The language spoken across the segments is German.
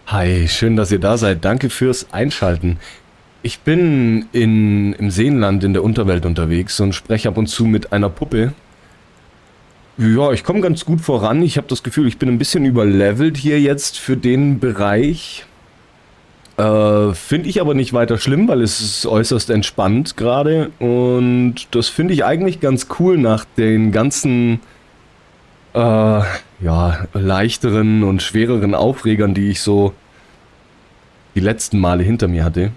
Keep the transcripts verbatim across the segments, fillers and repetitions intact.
Hi, schön, dass ihr da seid. Danke fürs Einschalten. Ich bin in, im Seenland in der Unterwelt unterwegs und spreche ab und zu mit einer Puppe. Ja, ich komme ganz gut voran. Ich habe das Gefühl, ich bin ein bisschen überlevelt hier jetzt für den Bereich. Äh, finde ich aber nicht weiter schlimm, weil es ist äußerst entspannt gerade. Und das finde ich eigentlich ganz cool nach den ganzen, äh, ja, leichteren und schwereren Aufregern, die ich so die letzten Male hinter mir hatte.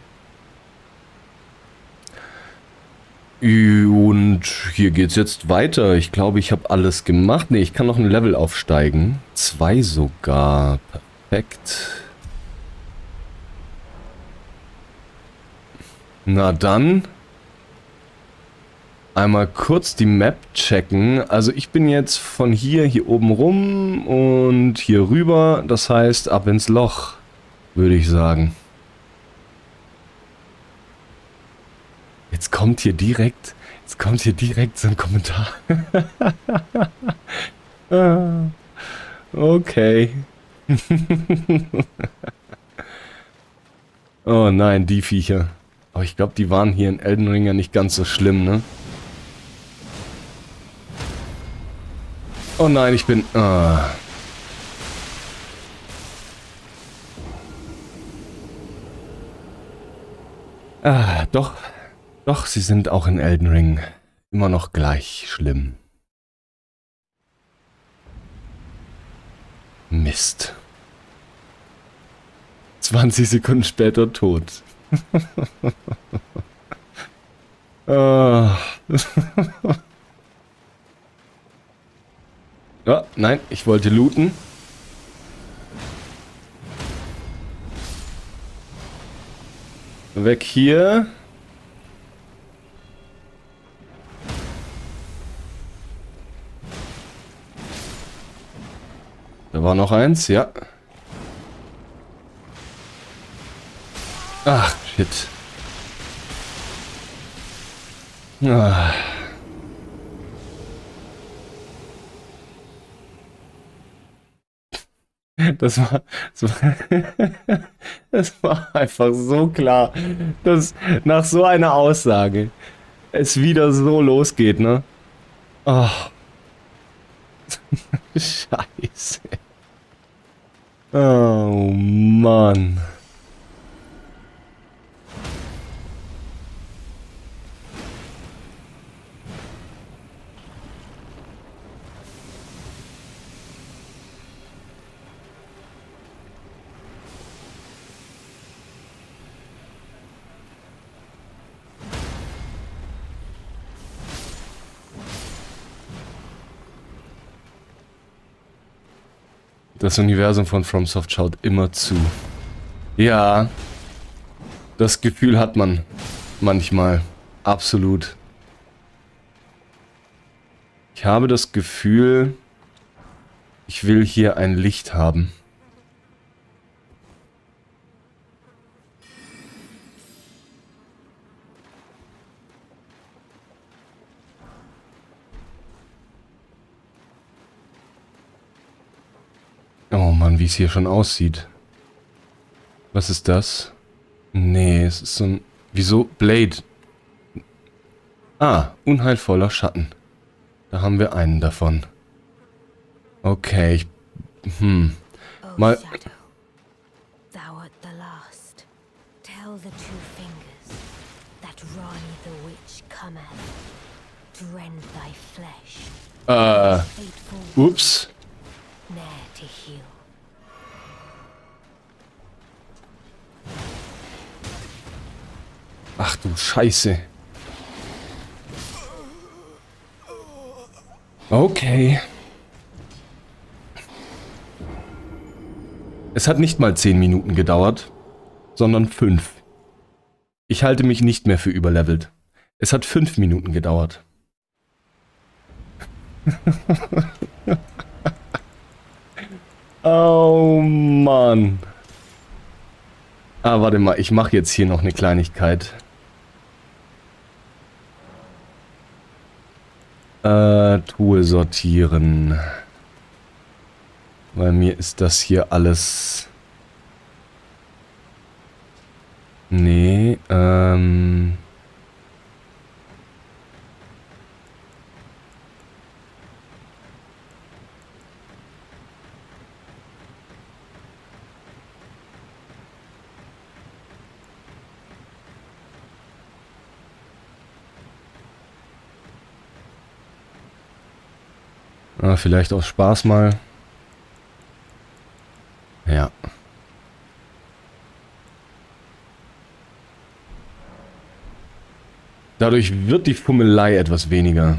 Und hier geht's jetzt weiter. Ich glaube, ich habe alles gemacht. Ne, ich kann noch ein Level aufsteigen. Zwei sogar. Perfekt. Na dann. Einmal kurz die Map checken. Also ich bin jetzt von hier, hier oben rum und hier rüber. Das heißt, ab ins Loch, würde ich sagen. Jetzt kommt hier direkt, jetzt kommt hier direkt so ein Kommentar. Ah, okay. Oh nein, die Viecher. Aber ich glaube, die waren hier in Elden Ring ja nicht ganz so schlimm, ne? Oh nein, ich bin... Ah. Ah, doch. Doch, sie sind auch in Elden Ring immer noch gleich schlimm. Mist. zwanzig Sekunden später tot. Ah. Ja, nein, ich wollte looten. Weg hier. Da war noch eins, ja. Ach, shit. Ah. Das war, das war, das war einfach so klar, dass nach so einer Aussage es wieder so losgeht, ne? Oh. Scheiße. Oh Mann. Das Universum von FromSoft schaut immer zu. Ja, das Gefühl hat man manchmal. Absolut. Ich habe das Gefühl, ich will hier ein Licht haben. Oh Mann, wie es hier schon aussieht. Was ist das? Nee, es ist so ein... Wieso? Blade. Ah, unheilvoller Schatten. Da haben wir einen davon. Okay, ich... Hm. Mal... Äh... Ups. Ach du Scheiße. Okay. Es hat nicht mal zehn Minuten gedauert, sondern fünf. Ich halte mich nicht mehr für überlevelt. Es hat fünf Minuten gedauert. Oh Mann. Ah, warte mal, ich mache jetzt hier noch eine Kleinigkeit. Äh, Truhe sortieren. Bei mir ist das hier alles Nee, ähm... Ah, vielleicht aus Spaß mal. Ja. Dadurch wird die Fummelei etwas weniger.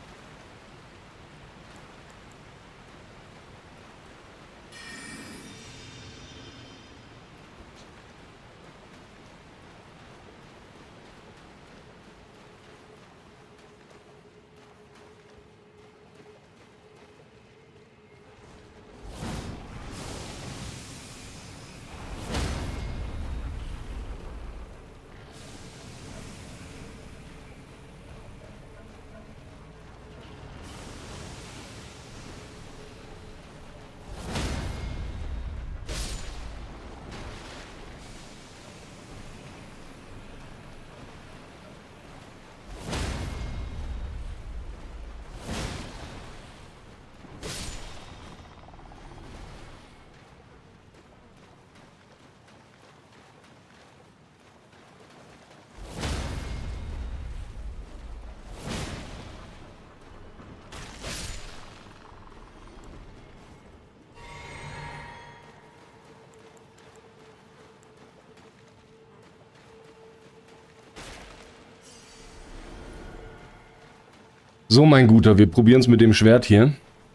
So, mein Guter, wir probieren es mit dem Schwert hier.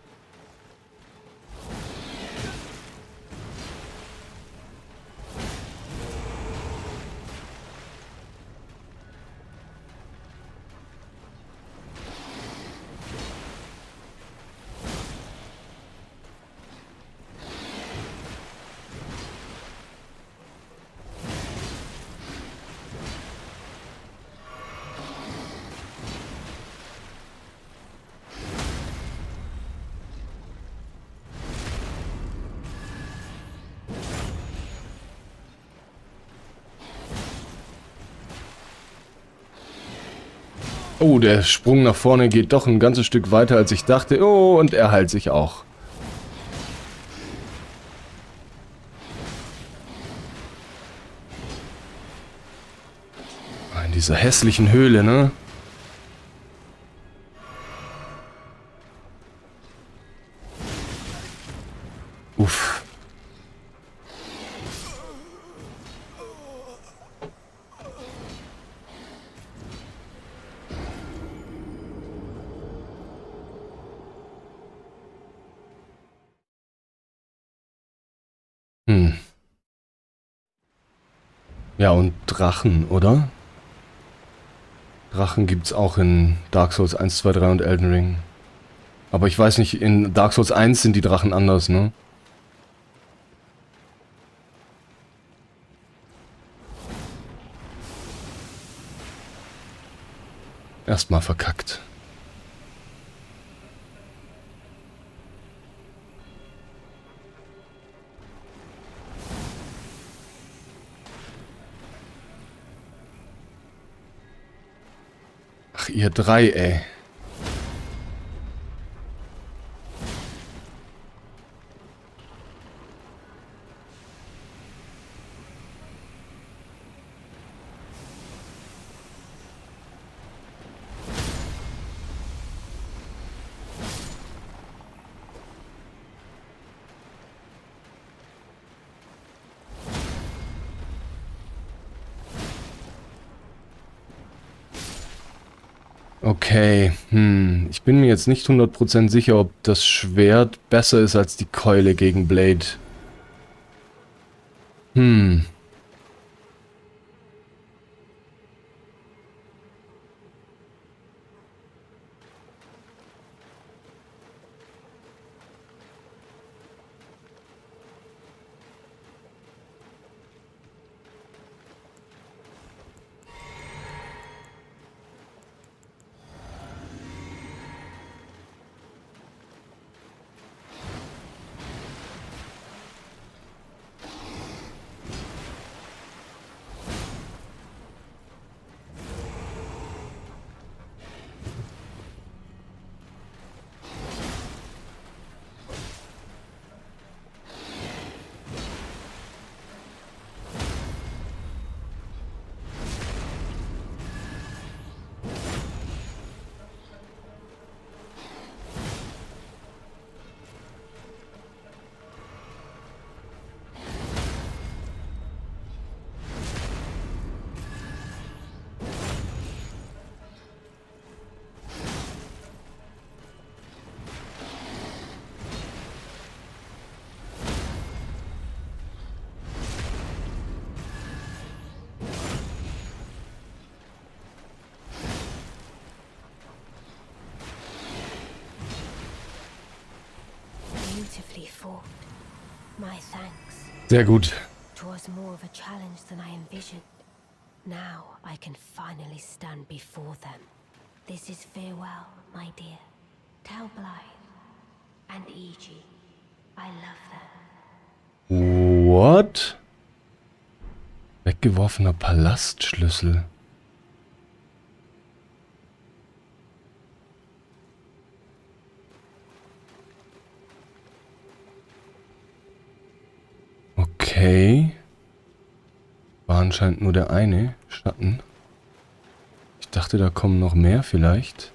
Oh, der Sprung nach vorne geht doch ein ganzes Stück weiter, als ich dachte. Oh, und er heilt sich auch. In dieser hässlichen Höhle, ne? Uff. Hm. Ja, und Drachen, oder? Drachen gibt's auch in Dark Souls eins, zwei, drei und Elden Ring. Aber ich weiß nicht, in Dark Souls eins sind die Drachen anders, ne? Erstmal verkackt. Ach, ihr drei, ey. Okay, hm. Ich bin mir jetzt nicht hundert Prozent sicher, ob das Schwert besser ist als die Keule gegen Blade. Hm. My thanks. Sehr gut. It was more of a challenge than I envisioned. Now I can finally stand before them. This is farewell, my dear. Tell Blythe and Iji I love them. What? Weggeworfener Palastschlüssel. Okay. War anscheinend nur der eine Schatten. Ich dachte, da kommen noch mehr vielleicht.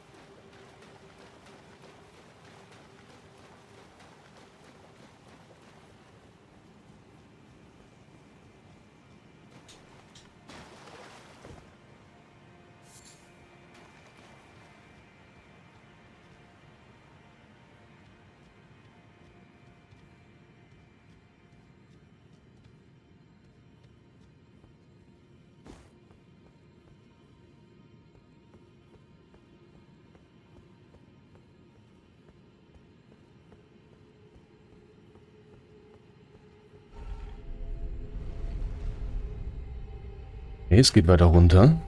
Okay, es geht weiter runter.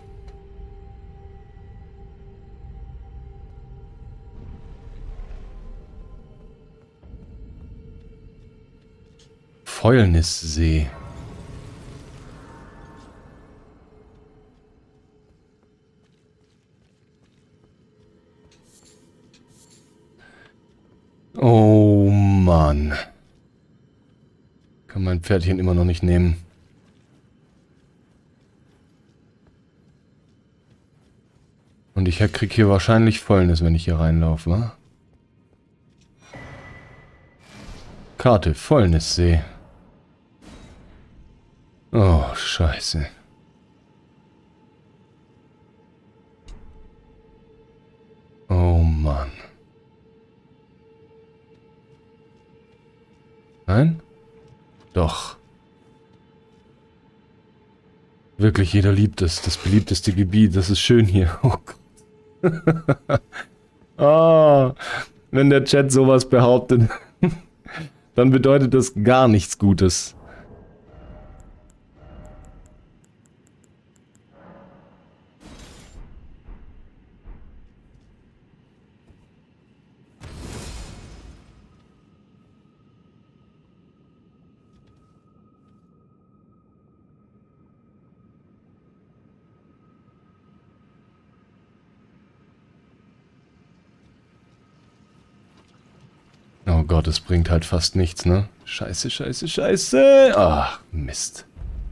Fäulnissee. Oh Mann. Kann mein Pferdchen immer noch nicht nehmen. Und ich krieg hier wahrscheinlich Fäulnis, wenn ich hier reinlaufe, wa? Karte, Fäulnissee. Oh, scheiße. Oh Mann. Nein? Doch. Wirklich, jeder liebt es. Das beliebteste Gebiet. Das ist schön hier. Oh Gott. Ah, wenn der Chat sowas behauptet, dann bedeutet das gar nichts Gutes. Oh Gott, es bringt halt fast nichts, ne? Scheiße, scheiße, scheiße. Ach, Mist.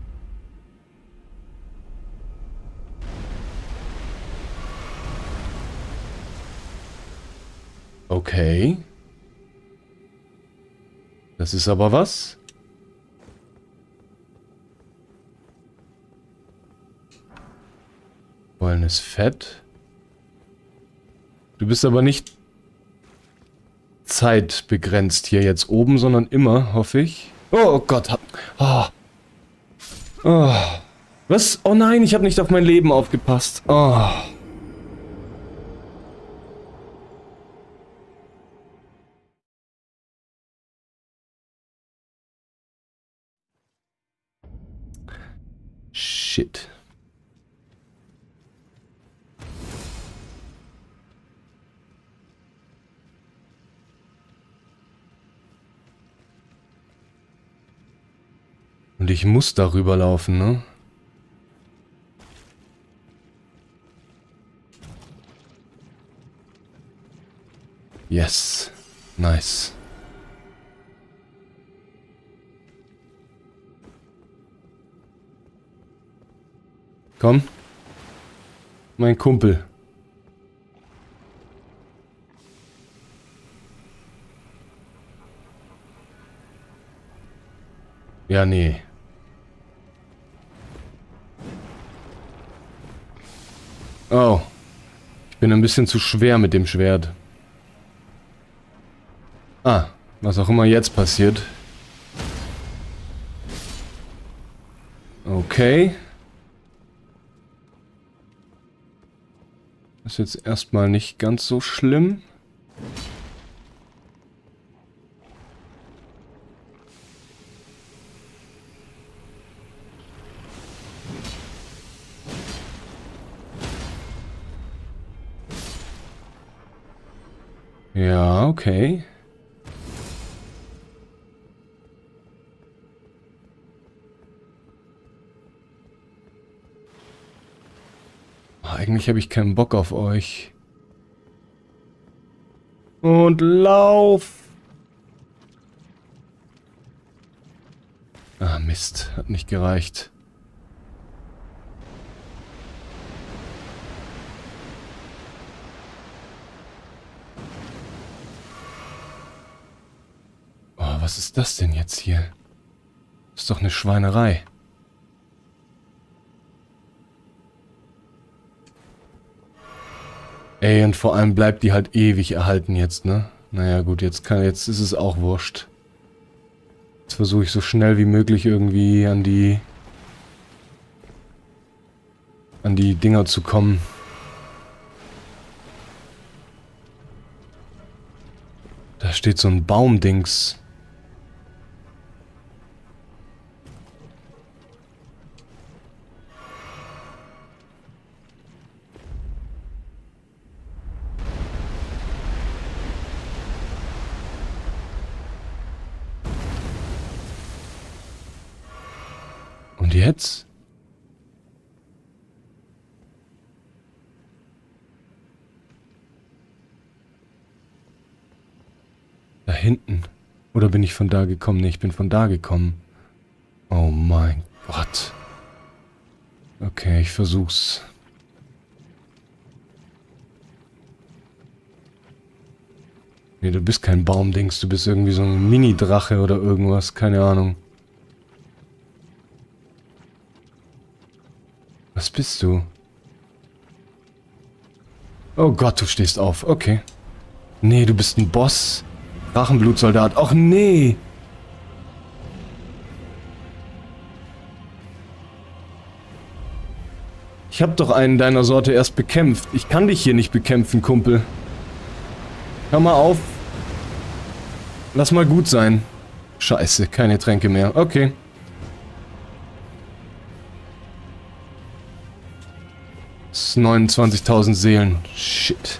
Okay. Das ist aber was? Volles Fett. Du bist aber nicht zeitbegrenzt hier jetzt oben, sondern immer, hoffe ich. Oh Gott. Hab, oh. Oh. Was? Oh nein, ich habe nicht auf mein Leben aufgepasst. Oh. Shit. Und ich muss darüber laufen, ne? Yes. Nice. Komm. Mein Kumpel. Ja, nee. Oh. Ich bin ein bisschen zu schwer mit dem Schwert. Ah, was auch immer jetzt passiert. Okay. Ist jetzt erstmal nicht ganz so schlimm. Ja, okay. Oh, eigentlich habe ich keinen Bock auf euch. Und lauf! Ah, Mist. Hat nicht gereicht. Oh, was ist das denn jetzt hier? Das ist doch eine Schweinerei. Ey, und vor allem bleibt die halt ewig erhalten jetzt, ne? Naja, gut, jetzt kann, jetzt ist es auch wurscht. Jetzt versuche ich so schnell wie möglich irgendwie an die... an die Dinger zu kommen. Da steht so ein Baumdings. Und jetzt? Da hinten. Oder bin ich von da gekommen? Ne, ich bin von da gekommen. Oh mein Gott. Okay, ich versuch's. Nee, du bist kein Baumdings. Du bist irgendwie so ein Mini-Drache oder irgendwas. Keine Ahnung. Was bist du? Oh Gott, du stehst auf. Okay. Nee, du bist ein Boss. Drachenblutsoldat. Ach nee. Ich hab doch einen deiner Sorte erst bekämpft. Ich kann dich hier nicht bekämpfen, Kumpel. Hör mal auf. Lass mal gut sein. Scheiße, keine Tränke mehr. Okay. Das ist neunundzwanzigtausend Seelen. Shit.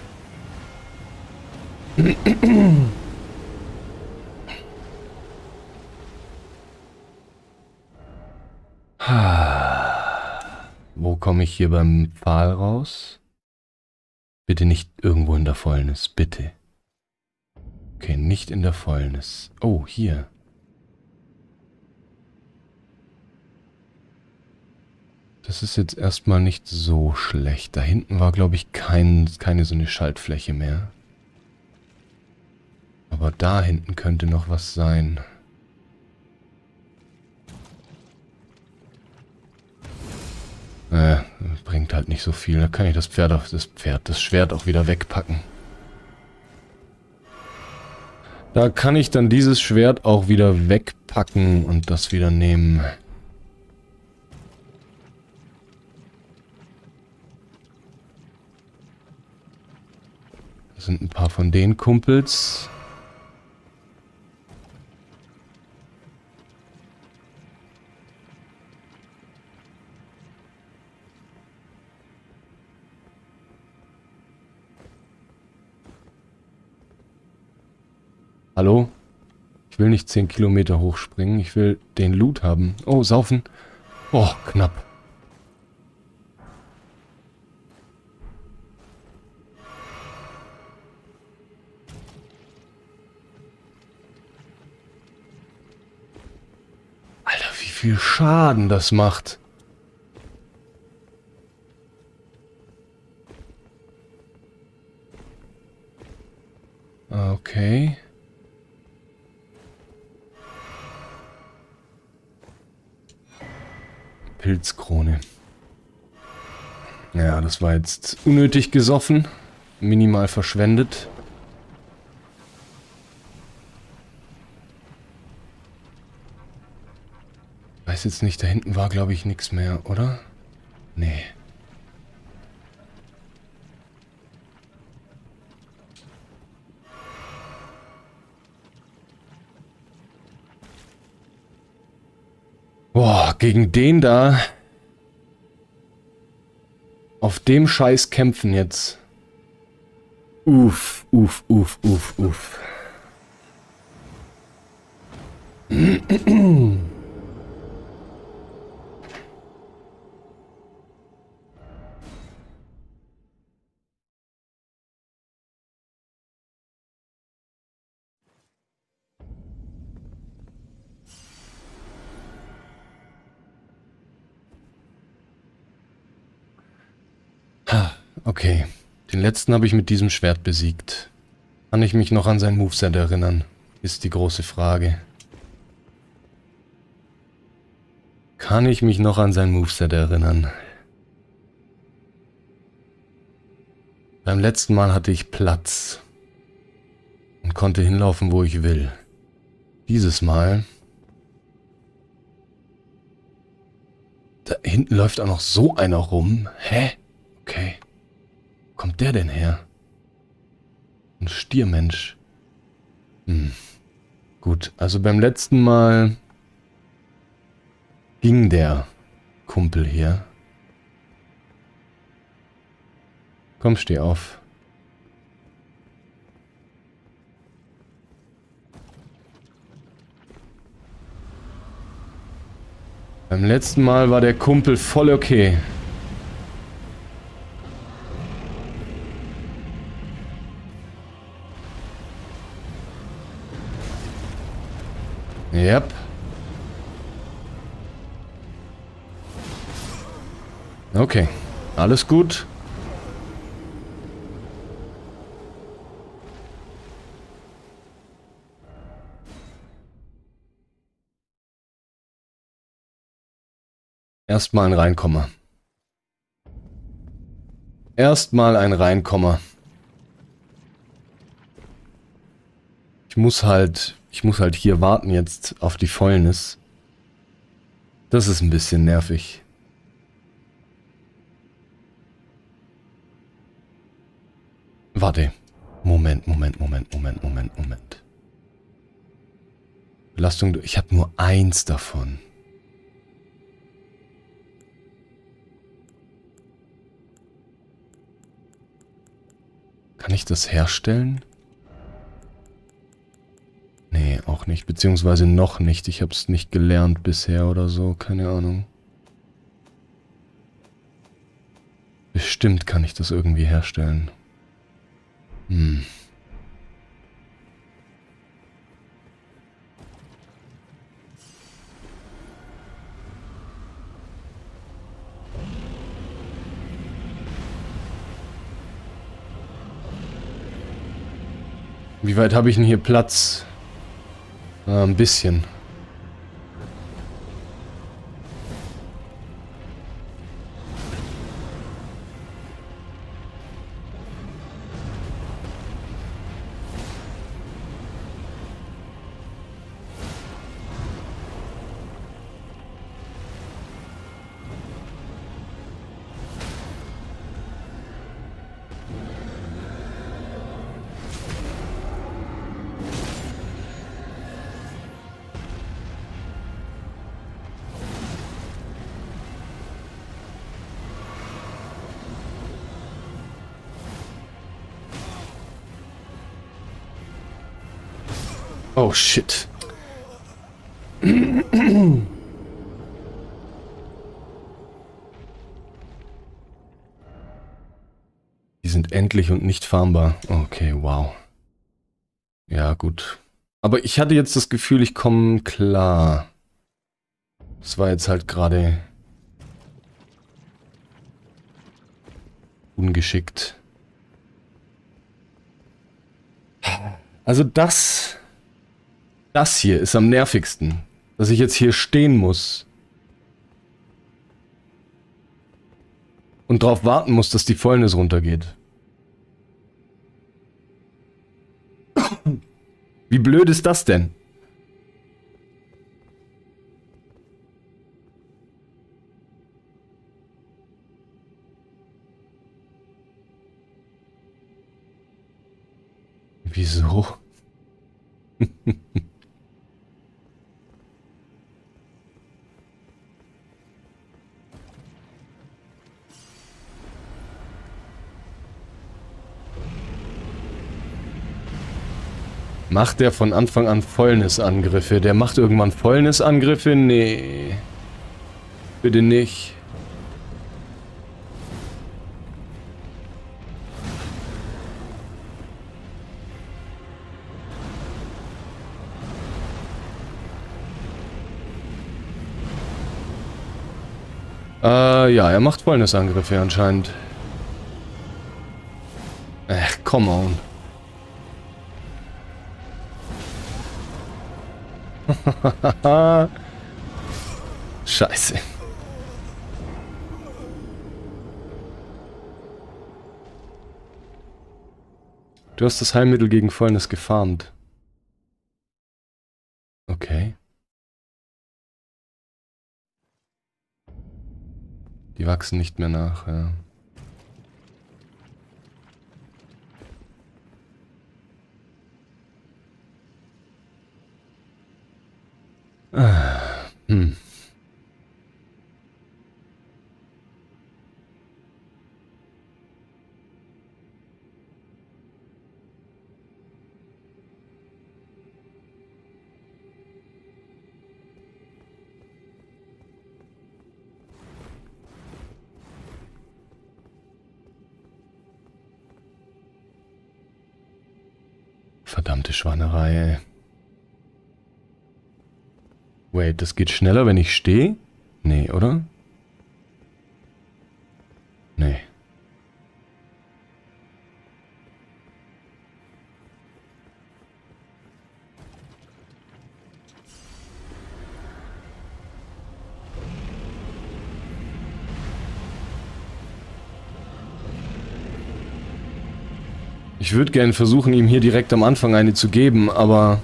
Wo komme ich hier beim Pfahl raus? Bitte nicht irgendwo in der Fäulnis, bitte. Okay, nicht in der Fäulnis. Oh, hier. Das ist jetzt erstmal nicht so schlecht. Da hinten war, glaube ich, kein, keine so eine Schaltfläche mehr. Aber da hinten könnte noch was sein. Äh, bringt halt nicht so viel. Da kann ich das Pferd, auf, das Pferd, das Schwert auch wieder wegpacken. Da kann ich dann dieses Schwert auch wieder wegpacken und das wieder nehmen. Das sind ein paar von den Kumpels. Hallo? Ich will nicht zehn Kilometer hochspringen. Ich will den Loot haben. Oh, saufen. Oh, knapp. Alter, wie viel Schaden das macht. Okay. Pilzkrone. Ja, das war jetzt unnötig gesoffen. Minimal verschwendet. Weiß jetzt nicht, da hinten war, glaube ich, nichts mehr, oder? Nee. Boah, gegen den da auf dem Scheiß kämpfen jetzt. Uff, uff, uff, uff, uff. Okay, den letzten habe ich mit diesem Schwert besiegt. Kann ich mich noch an sein Moveset erinnern? Ist die große Frage. Kann ich mich noch an sein Moveset erinnern? Beim letzten Mal hatte ich Platz und konnte hinlaufen, wo ich will. Dieses Mal... Da hinten läuft auch noch so einer rum. Hä? Okay. Wo kommt der denn her? Ein Stiermensch. Hm. Gut, also beim letzten Mal ging der Kumpel hier. Komm, steh auf. Beim letzten Mal war der Kumpel voll okay. Yep. Okay, alles gut. Erstmal ein Reinkommer. Erstmal ein Reinkommer. Ich muss halt, ich muss halt hier warten jetzt auf die Fäulnis. Das ist ein bisschen nervig. Warte. Moment, Moment, Moment, Moment, Moment, Moment. Belastung, ich habe nur eins davon. Kann ich das herstellen? Nee, auch nicht. Beziehungsweise noch nicht. Ich habe es nicht gelernt bisher oder so. Keine Ahnung. Bestimmt kann ich das irgendwie herstellen. Hm. Wie weit habe ich denn hier Platz? Ah, ein bisschen. Oh shit. Die sind endlich und nicht farmbar. Okay, wow. Ja, gut. Aber ich hatte jetzt das Gefühl, ich komme klar. Das war jetzt halt gerade ungeschickt. Also das... Das hier ist am nervigsten. Dass ich jetzt hier stehen muss. Und drauf warten muss, dass die Fäulnis runtergeht. Wie blöd ist das denn? Wieso? Macht der von Anfang an Fäulnisangriffe? Der macht irgendwann Fäulnisangriffe? Nee. Bitte nicht. Äh, ja, er macht Fäulnisangriffe anscheinend. Ach, come on. Scheiße. Du hast das Heilmittel gegen Fäulnis gefarmt. Okay. Die wachsen nicht mehr nach, ja. Ah, hm. Verdammte Schweinerei, ey. Wait, das geht schneller, wenn ich stehe? Nee, oder? Nee. Ich würde gerne versuchen, ihm hier direkt am Anfang eine zu geben, aber...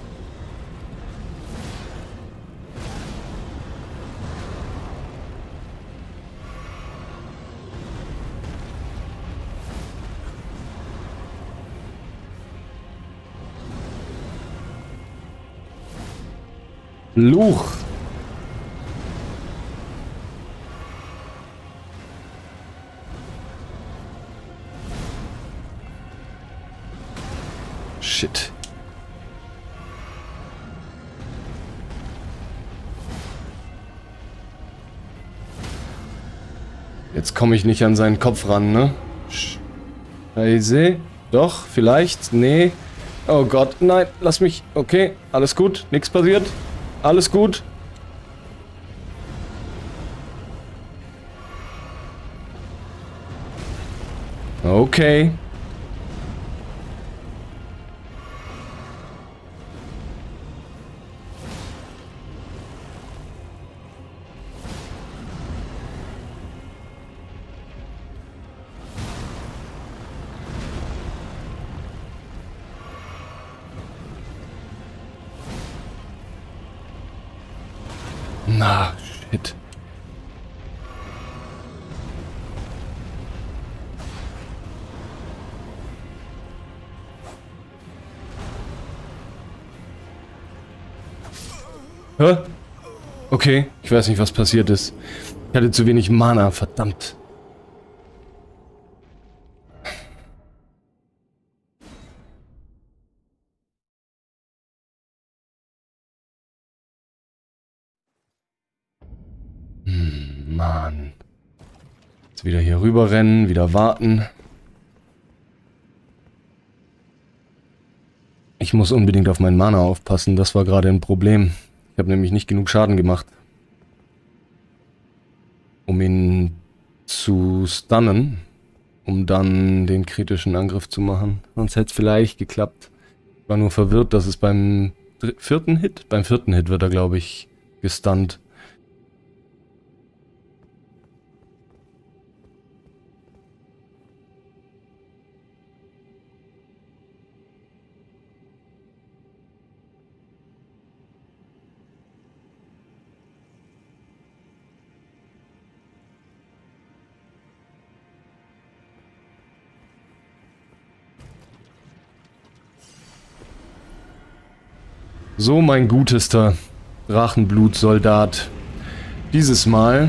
Luch! Shit. Jetzt komme ich nicht an seinen Kopf ran, ne? Scheiße. Doch, vielleicht? Nee. Oh Gott, nein, lass mich. Okay, alles gut, nichts passiert. Alles gut. Okay. Na, shit. Hä? Okay, ich weiß nicht, was passiert ist. Ich hatte zu wenig Mana, verdammt. Hm, Mann. Jetzt wieder hier rüber rennen, wieder warten. Ich muss unbedingt auf meinen Mana aufpassen, das war gerade ein Problem. Ich habe nämlich nicht genug Schaden gemacht, um ihn zu stunnen, um dann den kritischen Angriff zu machen. Sonst hätte es vielleicht geklappt. Ich war nur verwirrt, dass es beim vierten Hit, beim vierten Hit wird er, glaube ich, gestunt. So, mein gutester Drachenblutsoldat. Dieses Mal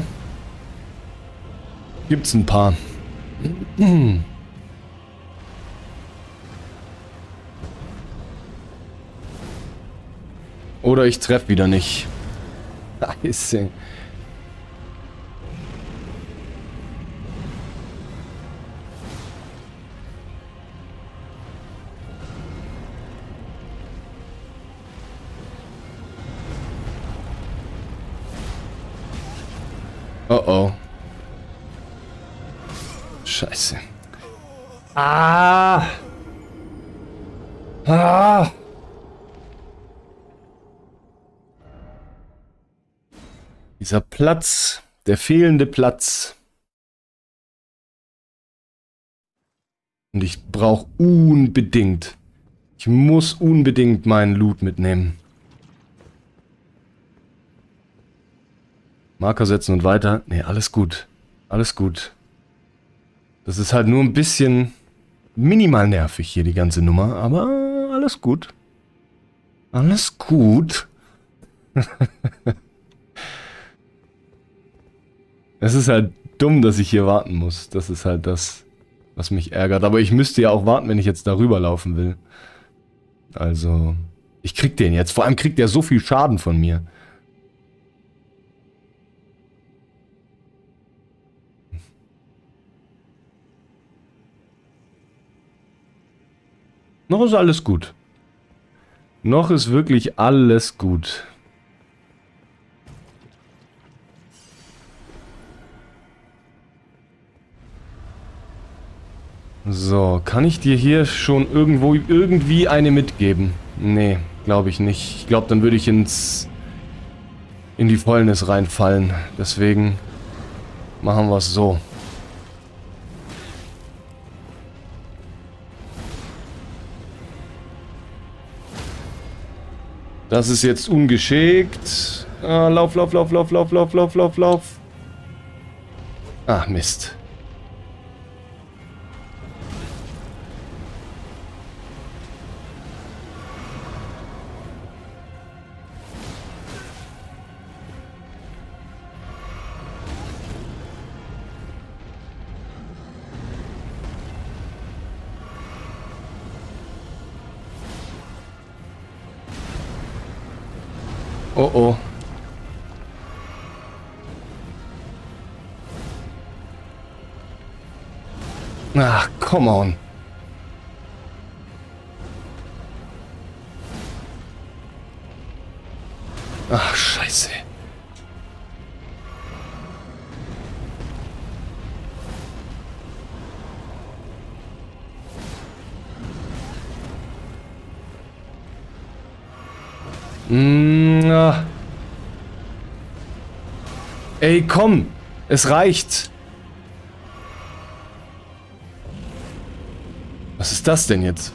gibt's ein paar. Oder ich treffe wieder nicht. Scheiße. Oh oh. Scheiße. Ah! Ah! Dieser Platz, der fehlende Platz. Und ich brauche unbedingt, ich muss unbedingt meinen Loot mitnehmen. Marker setzen und weiter. Ne, alles gut. Alles gut. Das ist halt nur ein bisschen minimal nervig hier, die ganze Nummer. Aber alles gut. Alles gut. Es ist halt dumm, dass ich hier warten muss. Das ist halt das, was mich ärgert. Aber ich müsste ja auch warten, wenn ich jetzt darüber laufen will. Also, ich krieg den jetzt. Vor allem kriegt der so viel Schaden von mir. Noch ist alles gut. Noch ist wirklich alles gut. So, kann ich dir hier schon irgendwo irgendwie eine mitgeben? Nee, glaube ich nicht. Ich glaube, dann würde ich ins in die Fäulnis reinfallen. Deswegen machen wir es so. Das ist jetzt ungeschickt. Ah, lauf, lauf, lauf, lauf, lauf, lauf, lauf, lauf, lauf. Ah, Mist. Oh oh. Ach, come on. Ach, scheiße. Na. Ey, komm! Es reicht! Was ist das denn jetzt?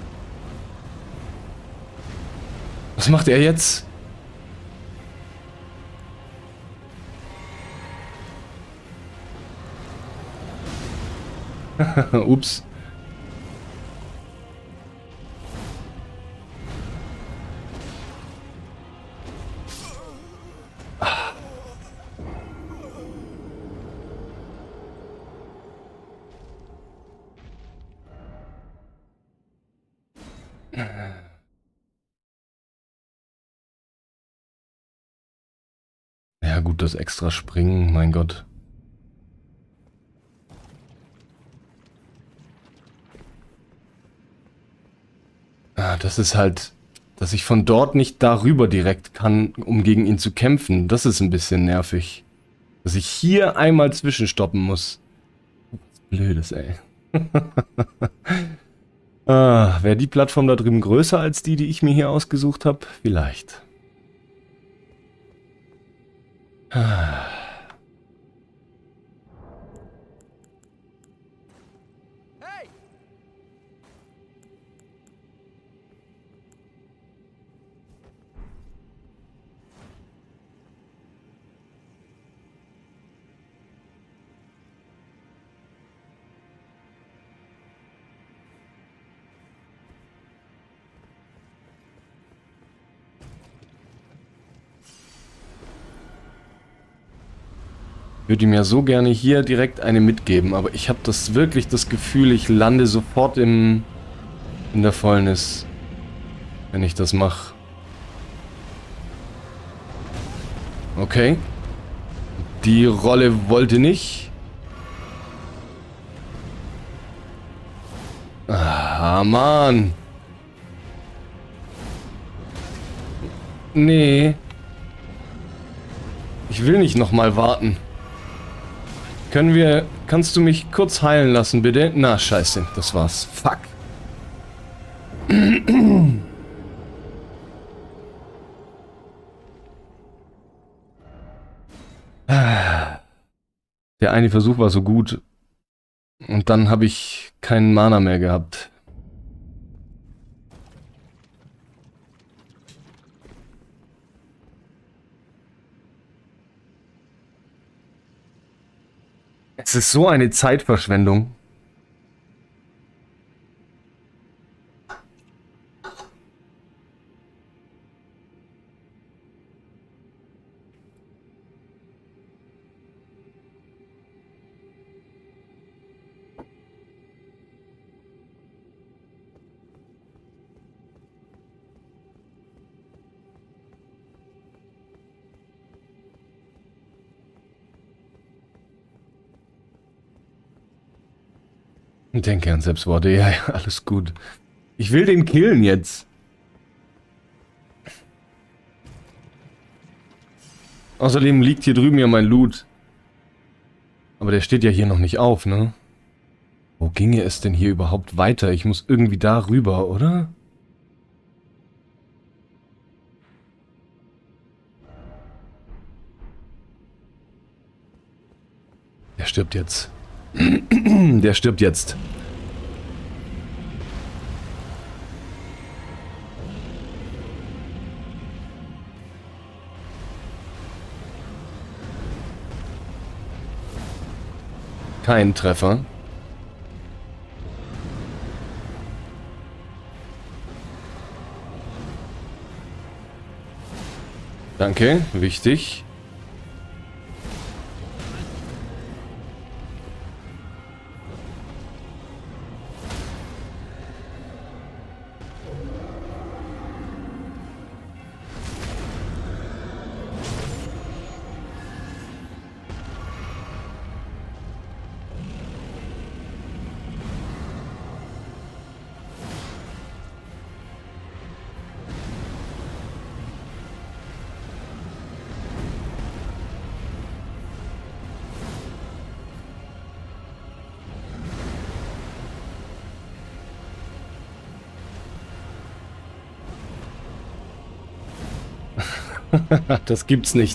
Was macht er jetzt? Ups. Ja gut, das extra Springen, mein Gott. Ah, das ist halt, dass ich von dort nicht darüber direkt kann, um gegen ihn zu kämpfen. Das ist ein bisschen nervig. Dass ich hier einmal zwischenstoppen muss. Was Blödes, ey. Ah, wäre die Plattform da drüben größer als die, die ich mir hier ausgesucht habe? Vielleicht. Ah. Ich würde ihm ja so gerne hier direkt eine mitgeben, aber ich habe das wirklich das Gefühl, ich lande sofort im, in der Fäulnis, wenn ich das mache. Okay. Die Rolle wollte nicht. Ah, Mann. Nee. Ich will nicht nochmal warten. Können wir... Kannst du mich kurz heilen lassen, bitte? Na, scheiße. Das war's. Fuck. Der eine Versuch war so gut. Und dann habe ich keinen Mana mehr gehabt. Es ist so eine Zeitverschwendung. Denke an Selbstworte, ja, ja, alles gut. Ich will den killen jetzt. Außerdem liegt hier drüben ja mein Loot. Aber der steht ja hier noch nicht auf, ne? Wo ginge es denn hier überhaupt weiter? Ich muss irgendwie da rüber, oder? Der stirbt jetzt. Der stirbt jetzt. Kein Treffer. Danke, wichtig. Das gibt's nicht.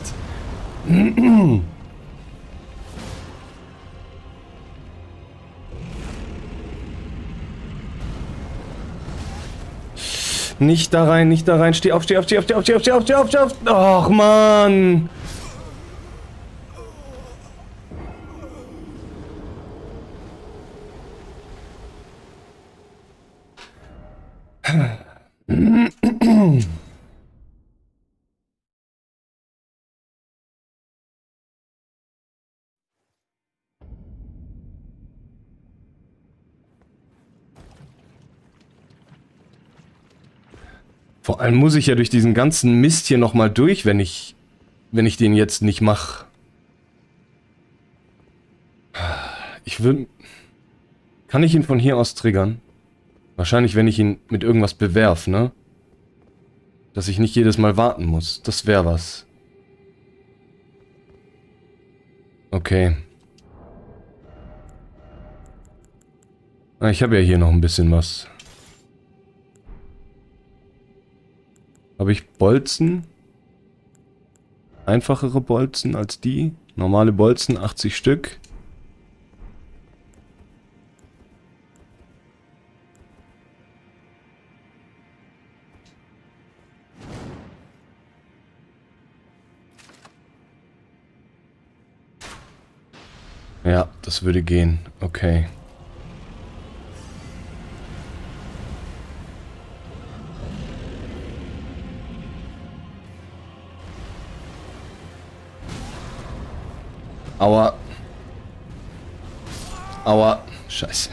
Nicht da rein, nicht da rein. Steh auf, steh auf, steh auf, steh auf, steh auf, steh auf, steh auf, steh auf. Och, Mann. Vor allem muss ich ja durch diesen ganzen Mist hier nochmal durch, wenn ich, wenn ich den jetzt nicht mache. Ich will... Kann ich ihn von hier aus triggern? Wahrscheinlich, wenn ich ihn mit irgendwas bewerf, ne? Dass ich nicht jedes Mal warten muss. Das wäre was. Okay. Ah, ich habe ja hier noch ein bisschen was. Habe ich Bolzen? Einfachere Bolzen als die? Normale Bolzen, achtzig Stück. Ja, das würde gehen. Okay. Aua. Aua. Scheiße.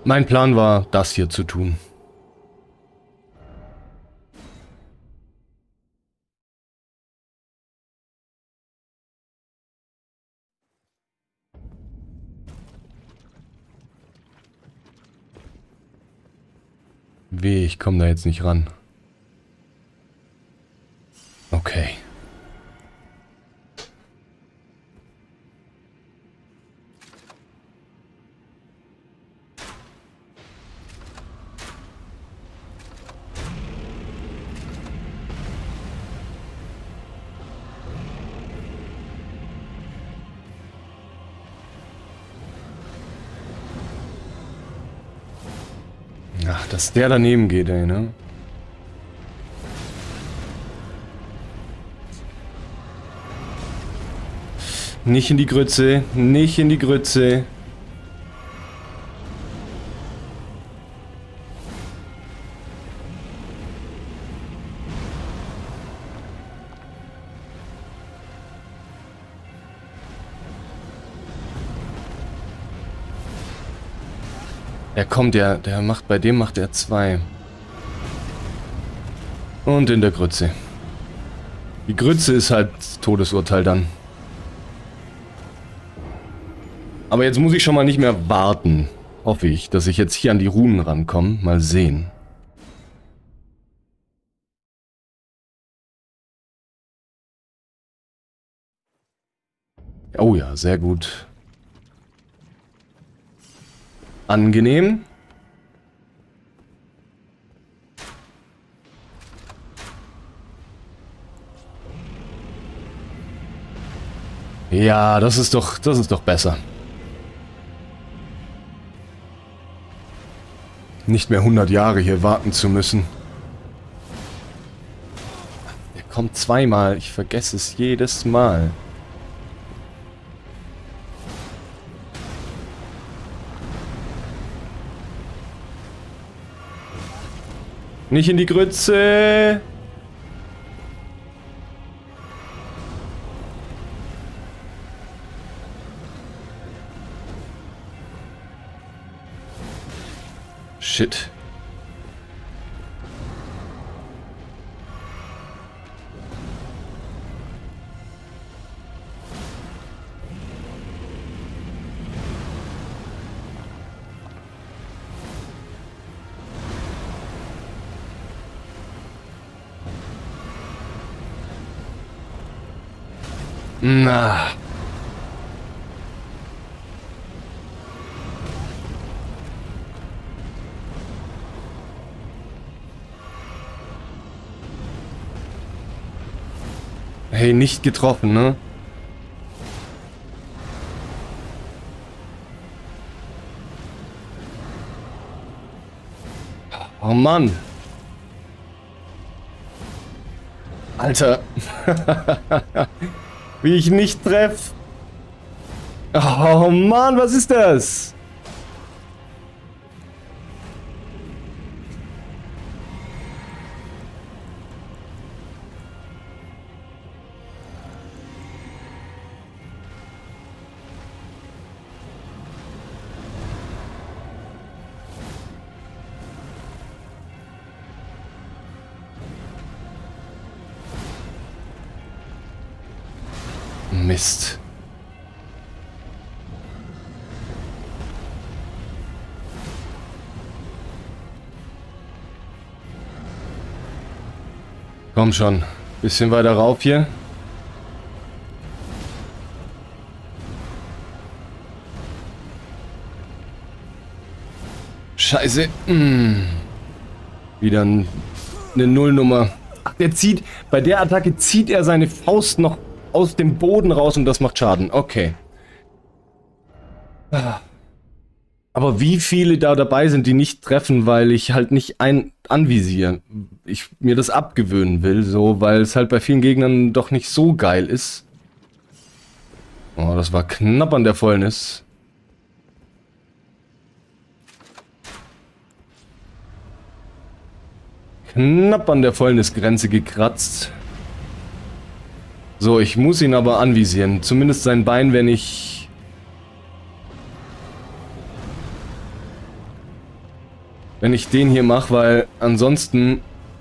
Mein Plan war, das hier zu tun. Weh, ich komme da jetzt nicht ran. Okay. Ach, dass der daneben geht, ey, ne? Nicht in die Grütze, nicht in die Grütze. Er kommt, der, der macht, bei dem macht er zwei. Und in der Grütze. Die Grütze ist halt Todesurteil dann. Aber jetzt muss ich schon mal nicht mehr warten. Hoffe ich, dass ich jetzt hier an die Runen rankomme. Mal sehen. Oh ja, sehr gut. Angenehm. Ja, das ist doch, das ist doch besser. Nicht mehr hundert Jahre hier warten zu müssen. Er kommt zweimal. Ich vergesse es jedes Mal. Nicht in die Grütze. Shit. Na. Hey, nicht getroffen, ne? Oh Mann. Alter. Wie ich nicht treffe. Oh Mann, was ist das? Mist. Komm schon. Bisschen weiter rauf hier. Scheiße. Hm. Wieder ein, eine Nullnummer. Ach, der zieht... Bei der Attacke zieht er seine Faust noch aus dem Boden raus und das macht Schaden. Okay. Aber wie viele da dabei sind, die nicht treffen, weil ich halt nicht ein anvisiere. Ich mir das abgewöhnen will, so, weil es halt bei vielen Gegnern doch nicht so geil ist. Oh, das war knapp an der Fäulnis. Knapp an der Fäulnisgrenze gekratzt. So, ich muss ihn aber anvisieren. Zumindest sein Bein, wenn ich... wenn ich den hier mache, weil ansonsten...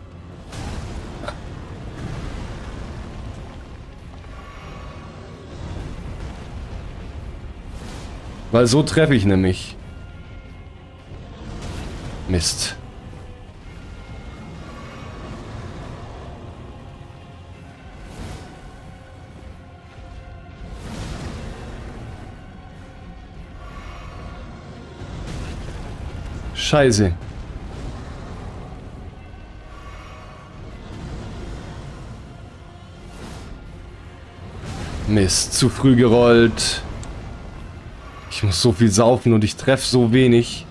Weil so treffe ich nämlich. Mist. Scheiße. Mist, zu früh gerollt. Ich muss so viel saufen und ich treffe so wenig.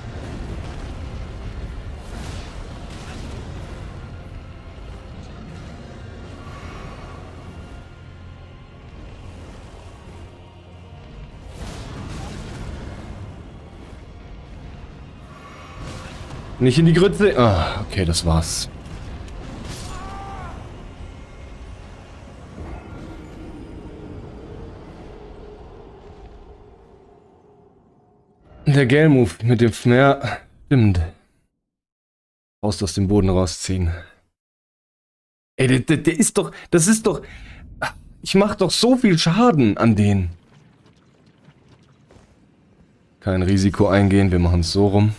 Nicht in die Grütze. Ah, okay, das war's. Der Gale-Move mit dem Flair. Stimmt. Faust aus dem Boden rausziehen. Ey, der, der, der ist doch... Das ist doch... Ich mach doch so viel Schaden an denen. Kein Risiko eingehen, wir machen es so rum.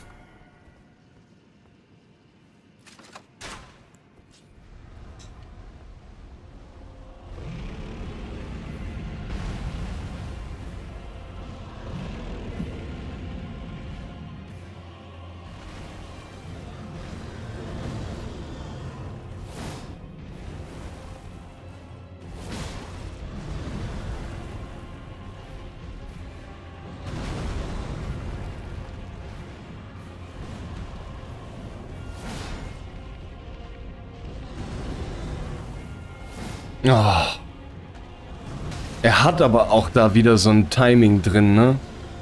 Oh. Er hat aber auch da wieder so ein Timing drin, ne?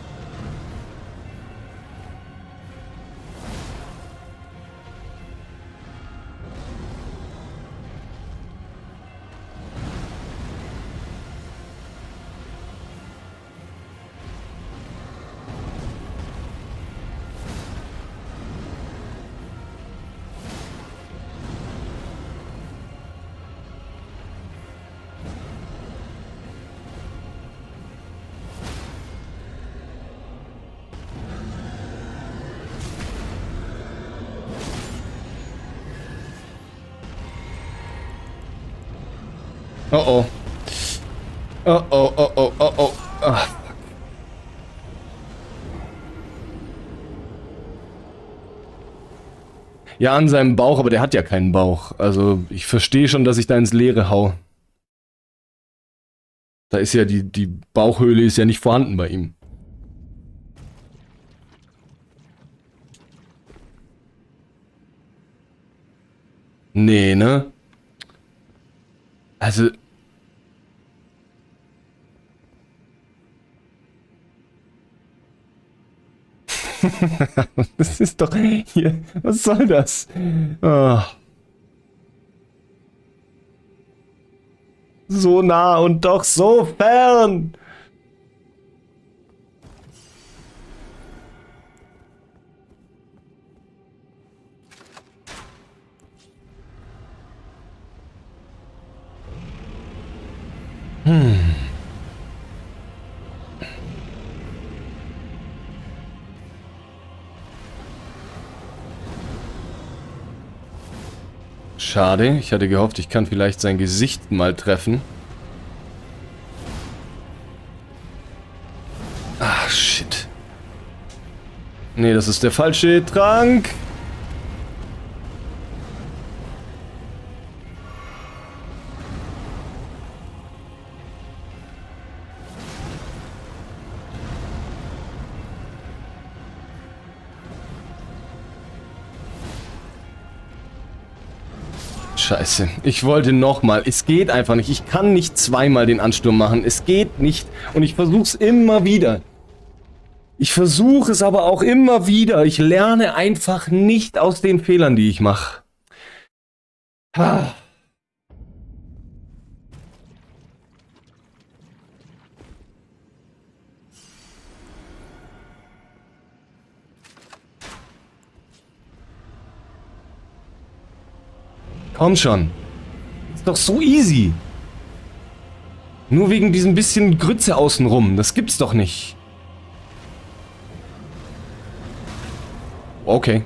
Oh oh. Oh oh oh oh oh oh. Ah. Ja, an seinem Bauch, aber der hat ja keinen Bauch. Also ich verstehe schon, dass ich da ins Leere hau. Da ist ja die, die Bauchhöhle ist ja nicht vorhanden bei ihm. Nee, ne? Also... Das ist doch hier. Was soll das? Oh. So nah und doch so fern. Hm. Schade, ich hatte gehofft, ich kann vielleicht sein Gesicht mal treffen. Ach, shit. Nee, das ist der falsche Trank. Scheiße. Ich wollte nochmal. Es geht einfach nicht. Ich kann nicht zweimal den Ansturm machen. Es geht nicht. Und ich versuche es immer wieder. Ich versuche es aber auch immer wieder. Ich lerne einfach nicht aus den Fehlern, die ich mache. Ah. Komm schon. Ist doch so easy. Nur wegen diesem bisschen Grütze außenrum. Das gibt's doch nicht. Okay.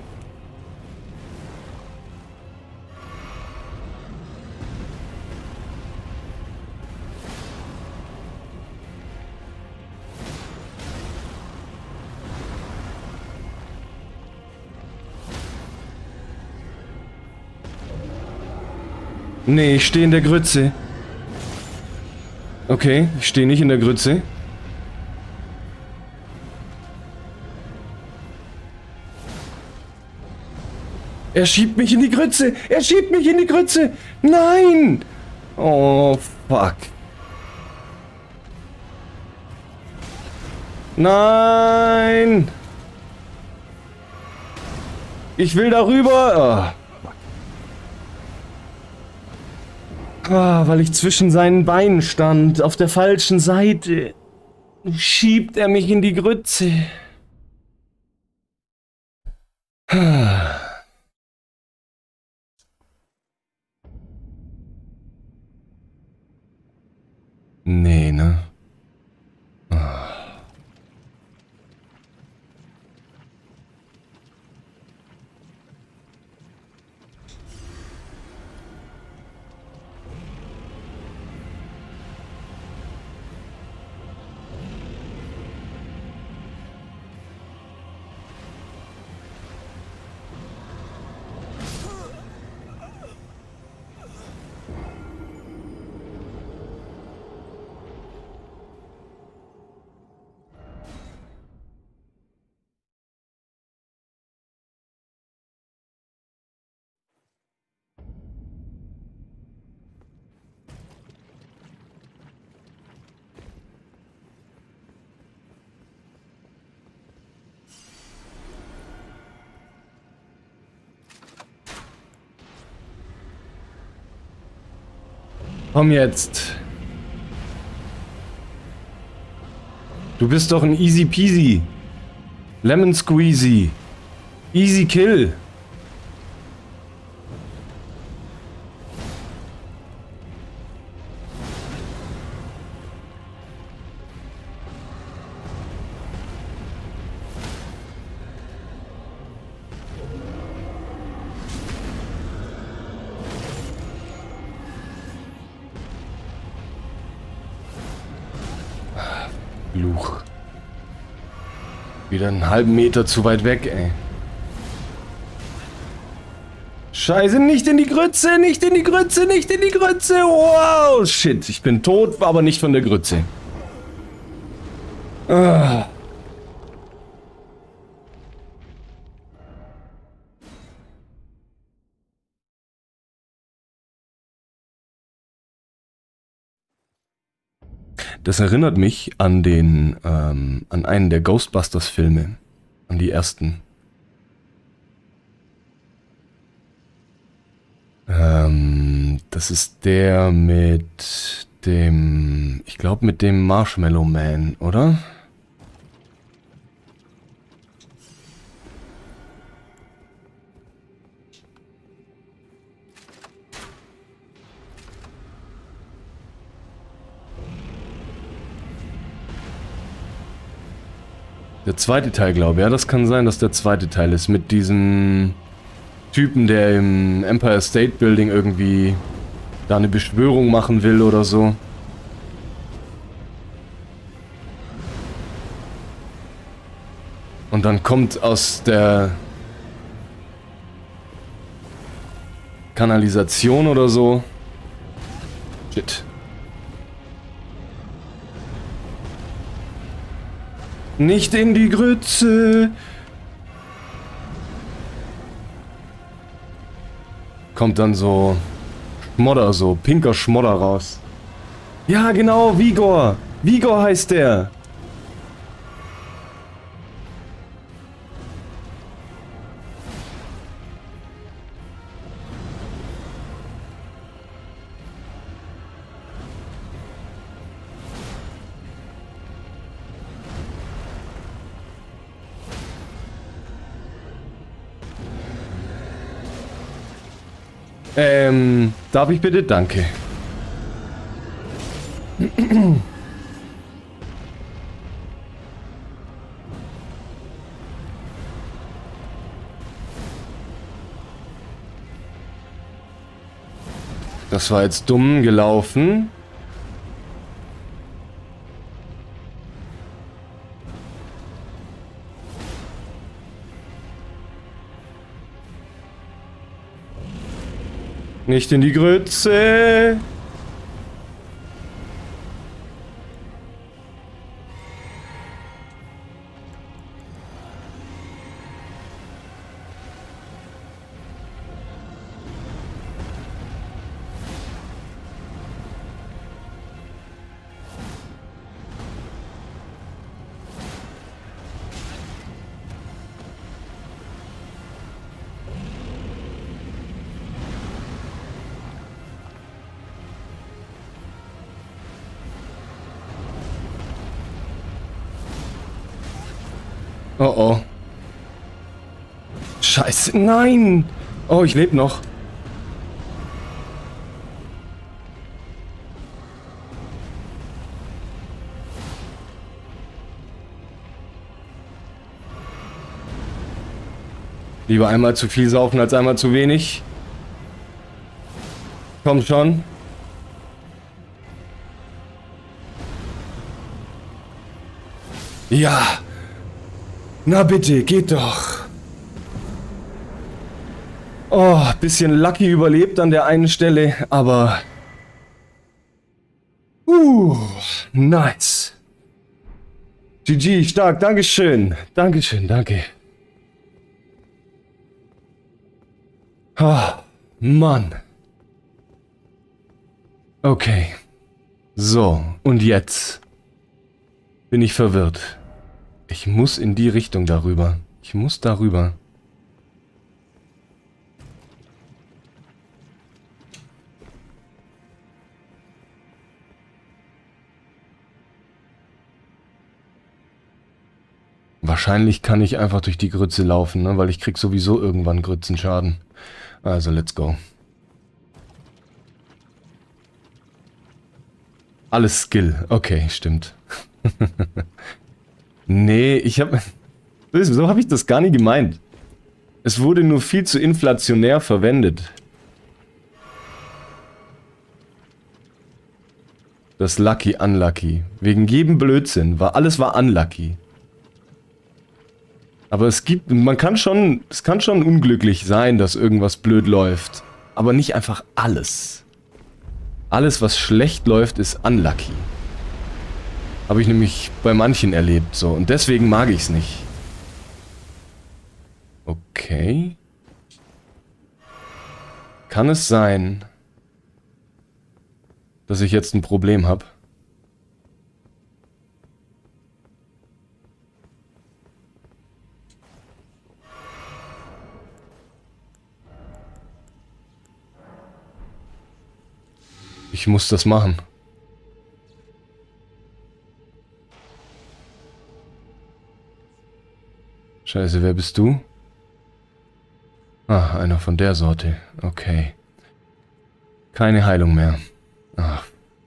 Nee, ich stehe in der Grütze. Okay, ich stehe nicht in der Grütze. Er schiebt mich in die Grütze! Er schiebt mich in die Grütze! Nein! Oh, fuck. Nein! Ich will darüber! Oh. Ah, weil ich zwischen seinen Beinen stand, auf der falschen Seite, schiebt er mich in die Grütze. Nee, ne? Ah. Komm jetzt. Du bist doch ein easy peasy. Lemon squeezy. Easy kill. Luch. Wieder einen halben Meter zu weit weg, ey. Scheiße, nicht in die Grütze, nicht in die Grütze, nicht in die Grütze. Wow, shit. Ich bin tot, aber nicht von der Grütze. Ah. Das erinnert mich an den, ähm, an einen der Ghostbusters-Filme. An die ersten. Ähm, das ist der mit dem, ich glaube mit dem Marshmallow Man, oder? Der zweite Teil, glaube ich. Ja, das kann sein, dass der zweite Teil ist. Mit diesem Typen, der im Empire State Building irgendwie da eine Beschwörung machen will oder so. Und dann kommt aus der Kanalisation oder so. Shit. Nicht in die Grütze. Kommt dann so Schmodder, so pinker Schmodder raus. Ja, genau, Vigor. Vigor heißt der. Ähm, darf ich bitte? Danke. Das war jetzt dumm gelaufen. Nicht in die Grütze. Oh oh. Scheiße, nein! Oh, ich lebe noch. Lieber einmal zu viel saufen als einmal zu wenig. Komm schon. Ja. Na bitte, geht doch. Oh, bisschen lucky überlebt an der einen Stelle, aber... Uh, nice. G G, stark, dankeschön. Dankeschön, danke. Ah, Mann. Okay. So, und jetzt bin ich verwirrt. Ich muss in die Richtung darüber. Ich muss darüber. Wahrscheinlich kann ich einfach durch die Grütze laufen, ne? Weil ich krieg sowieso irgendwann Grützenschaden. Also, let's go. Alles Skill. Okay, stimmt. Nee, ich habe... So habe ich das gar nie gemeint. Es wurde nur viel zu inflationär verwendet. Das Lucky Unlucky. Wegen jedem Blödsinn. War, alles war unlucky. Aber es gibt... Man kann schon... Es kann schon unglücklich sein, dass irgendwas blöd läuft. Aber nicht einfach alles. Alles, was schlecht läuft, ist unlucky. Habe ich nämlich bei manchen erlebt, so. Und deswegen mag ich es nicht. Okay. Kann es sein, dass ich jetzt ein Problem habe? Ich muss das machen. Scheiße, wer bist du? Ah, einer von der Sorte. Okay. Keine Heilung mehr. Ach.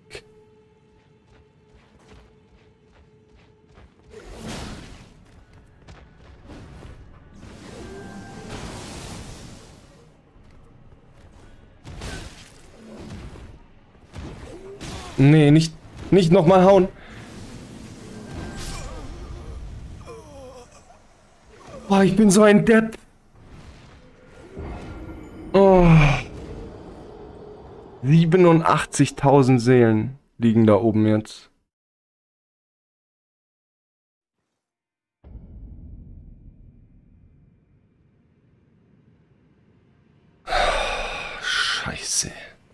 Nee, nicht, nicht nochmal hauen. Oh, ich bin so ein Depp. Oh. siebenundachtzigtausend Seelen liegen da oben jetzt. Scheiße.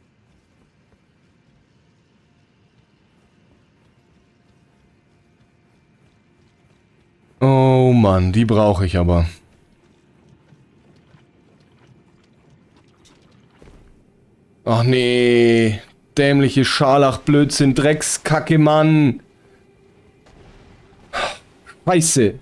Oh Mann, die brauche ich aber. Ach nee. Dämliche Scharlach, Blödsinn, Dreckskacke, Mann. Scheiße.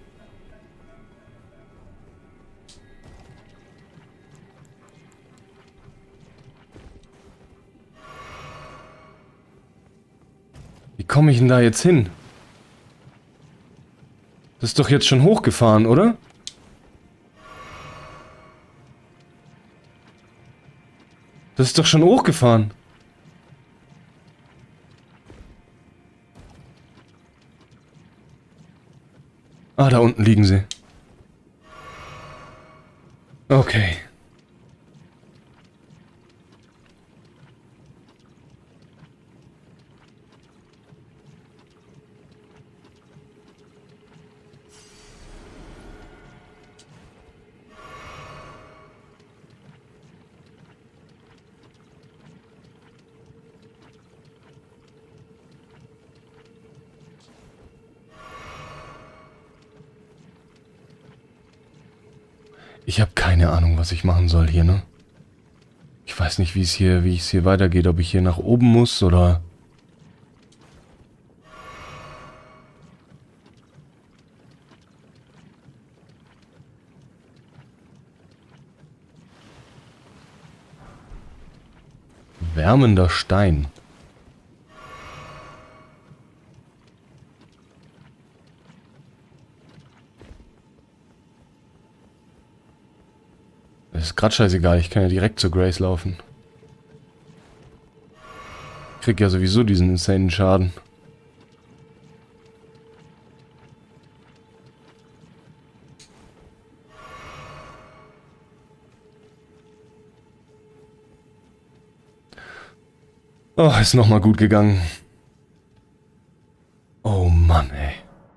komme ich denn da jetzt hin? Das ist doch jetzt schon hochgefahren, oder? Das ist doch schon hochgefahren. Ah, da unten liegen sie. Okay. Ich habe keine Ahnung, was ich machen soll hier, ne? Ich weiß nicht, wie es hier, wie es hier weitergeht, ob ich hier nach oben muss oder... Wärmender Stein. Das ist grad scheißegal, ich kann ja direkt zu Grace laufen. Ich krieg ja sowieso diesen insanen Schaden. Oh, ist nochmal gut gegangen. Oh Mann, ey.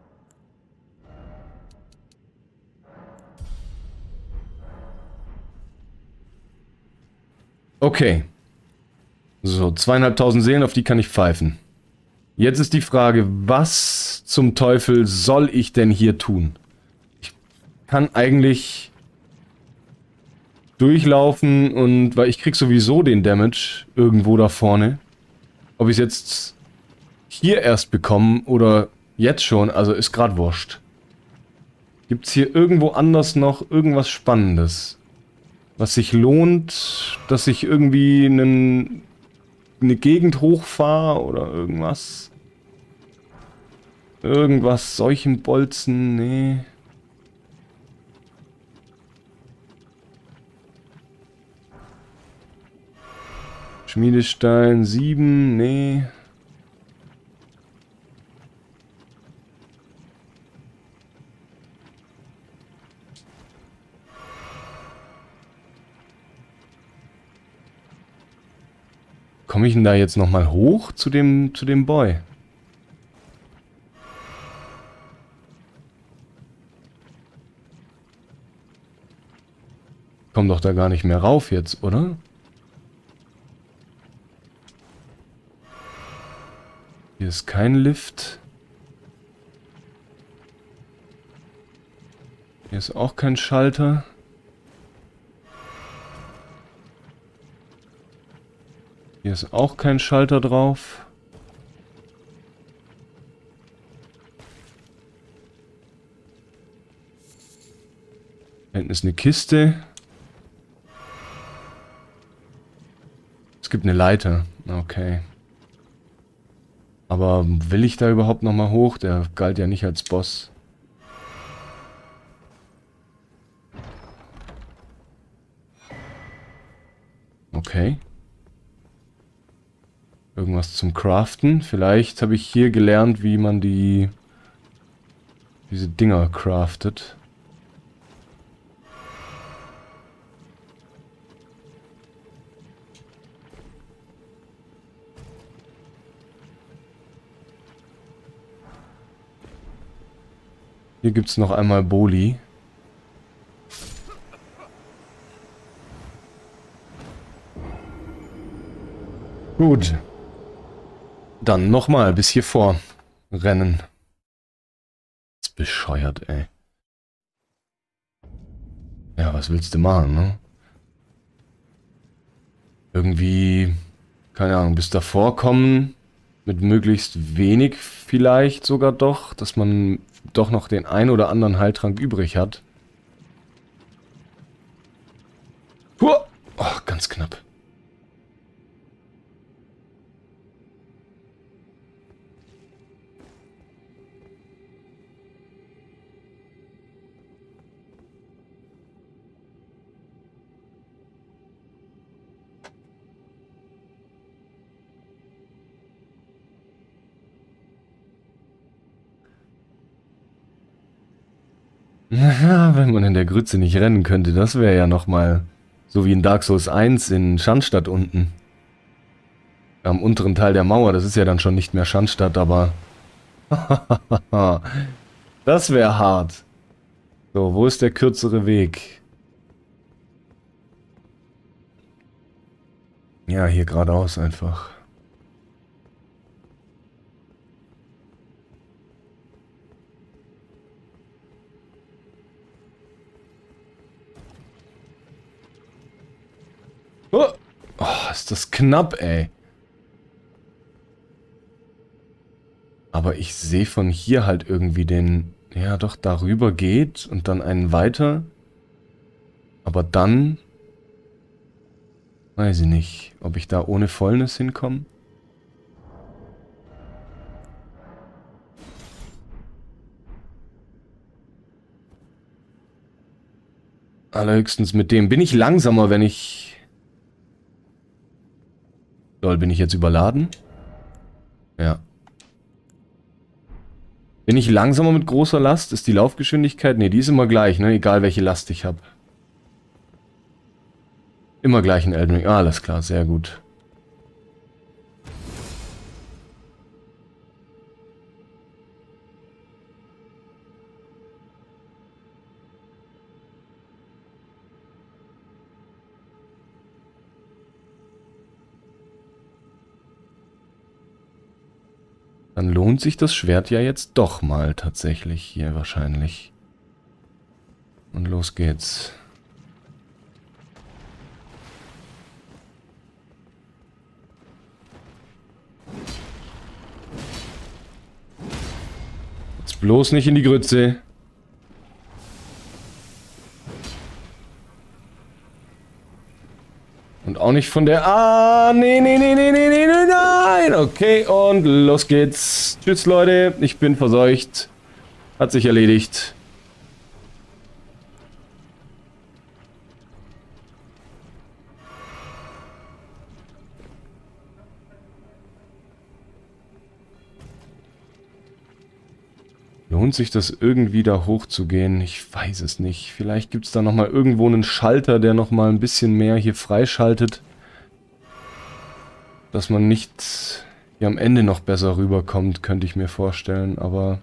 Okay. So, zweieinhalbtausend Seelen, auf die kann ich pfeifen. Jetzt ist die Frage, was zum Teufel soll ich denn hier tun? Ich kann eigentlich durchlaufen und, weil ich krieg sowieso den Damage irgendwo da vorne. Ob ich es jetzt hier erst bekomme oder jetzt schon, also ist grad wurscht. Gibt es hier irgendwo anders noch irgendwas Spannendes? Was sich lohnt, dass ich irgendwie einen, eine Gegend hochfahre oder irgendwas? Irgendwas, solchen Bolzen, nee. Schmiedestein sieben, nee. Komme ich denn da jetzt nochmal hoch zu dem, zu dem Boy? Komm doch da gar nicht mehr rauf jetzt, oder? Hier ist kein Lift. Hier ist auch kein Schalter. Hier ist auch kein Schalter drauf. Da hinten ist eine Kiste. Es gibt eine Leiter. Okay. Aber will ich da überhaupt nochmal hoch? Der galt ja nicht als Boss. Okay. Irgendwas zum Craften. Vielleicht habe ich hier gelernt, wie man die diese Dinger craftet. Hier gibt es noch einmal Boli. Gut. Dann nochmal bis hier vor. Rennen. Das ist bescheuert, ey. Ja, was willst du machen, ne? Irgendwie, keine Ahnung, bis davor kommen. Mit möglichst wenig vielleicht sogar doch. Dass man doch noch den ein oder anderen Heiltrank übrig hat. Huh. Oh, ganz knapp. Wenn man in der Grütze nicht rennen könnte, das wäre ja nochmal so wie in Dark Souls eins in Schandstadt unten. Am unteren Teil der Mauer, das ist ja dann schon nicht mehr Schandstadt, aber... Das wäre hart. So, wo ist der kürzere Weg? Ja, hier geradeaus einfach. Oh, oh, ist das knapp, ey. Aber ich sehe von hier halt irgendwie den... Ja, doch, darüber geht und dann einen weiter. Aber dann... Weiß ich nicht, ob ich da ohne Fäulnis hinkomme. Allerhöchstens mit dem. Bin ich langsamer, wenn ich... Lol, bin ich jetzt überladen? Ja. Bin ich langsamer mit großer Last? Ist die Laufgeschwindigkeit? Ne, die ist immer gleich, ne? Egal welche Last ich habe. Immer gleich in Elden Ring. Ah, alles klar, sehr gut. Dann lohnt sich das Schwert ja jetzt doch mal tatsächlich hier wahrscheinlich. Und los geht's. Jetzt bloß nicht in die Grütze. Und auch nicht von der... Ah, nee, nee, nee, nee, nee, nee, nee, nein. Okay, und los geht's. Tschüss, Leute. Ich bin verseucht. Hat sich erledigt. Lohnt sich das irgendwie da hochzugehen? Ich weiß es nicht. Vielleicht gibt es da nochmal irgendwo einen Schalter, der nochmal ein bisschen mehr hier freischaltet. Dass man nicht hier am Ende noch besser rüberkommt, könnte ich mir vorstellen. Aber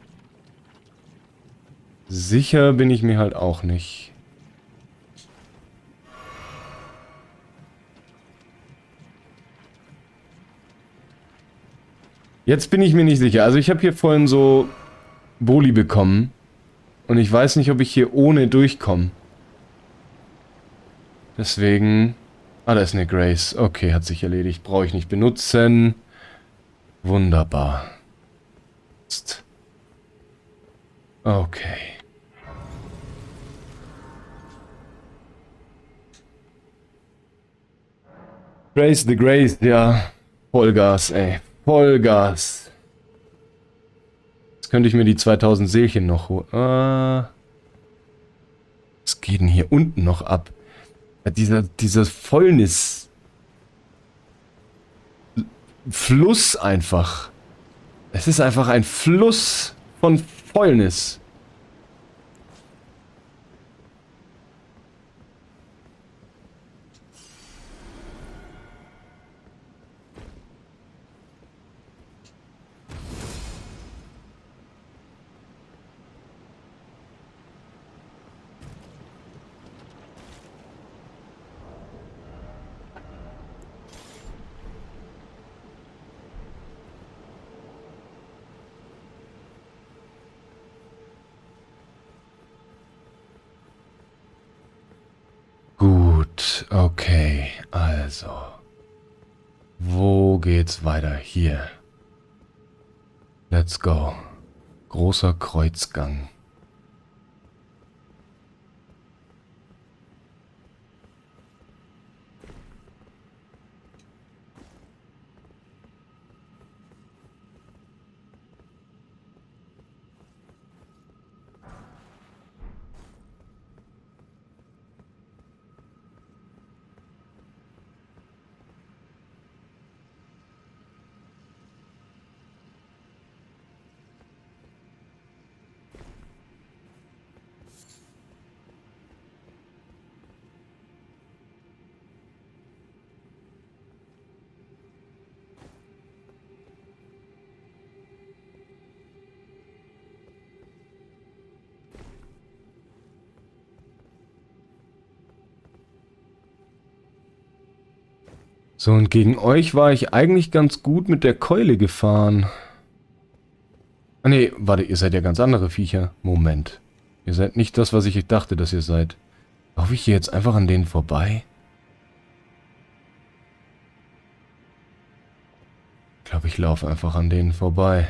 sicher bin ich mir halt auch nicht. Jetzt bin ich mir nicht sicher. Also ich habe hier vorhin so... Boli bekommen. Und ich weiß nicht, ob ich hier ohne durchkomme. Deswegen... Ah, da ist eine Grace. Okay, hat sich erledigt. Brauche ich nicht benutzen. Wunderbar. Okay. Grace the Grace, ja. Vollgas, ey. Vollgas. Könnte ich mir die zweitausend Seelchen noch holen. Ah. Was geht denn hier unten noch ab? Ja, dieser, dieser Fäulnis. Fluss einfach. Es ist einfach ein Fluss von Fäulnis. Gut, okay, also. Wo geht's weiter? Hier. Let's go. Großer Kreuzgang. So, und gegen euch war ich eigentlich ganz gut mit der Keule gefahren. Ah ne, warte, ihr seid ja ganz andere Viecher. Moment. Ihr seid nicht das, was ich dachte, dass ihr seid. Laufe ich hier jetzt einfach an denen vorbei? Ich glaube, ich laufe einfach an denen vorbei.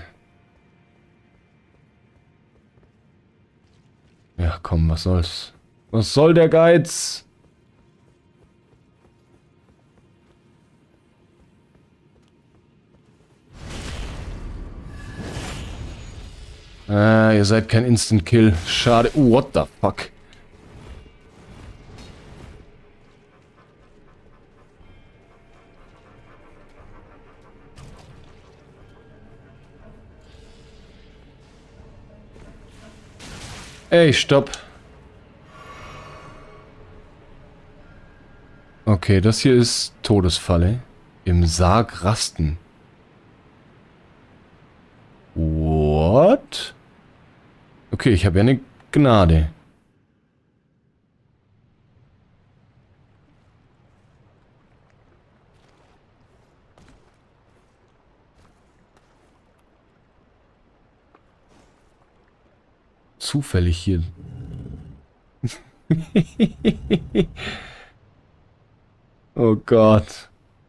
Ja, komm, was soll's? Was soll der Geiz? Ah, ihr seid kein Instant Kill. Schade. Uh, what the fuck? Ey, stopp. Okay, das hier ist Todesfalle. Im Sarg rasten. What? Okay, ich habe ja eine Gnade. Zufällig hier. Oh Gott.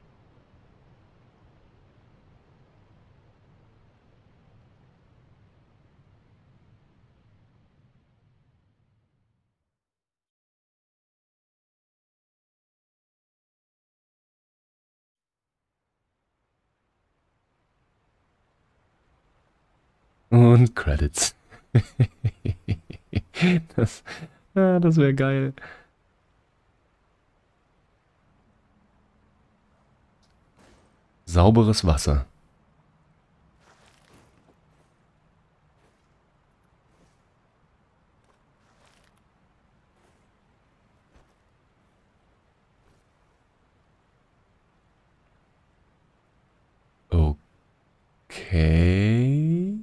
Und Credits. Das, ah, das wäre geil. Sauberes Wasser. Okay.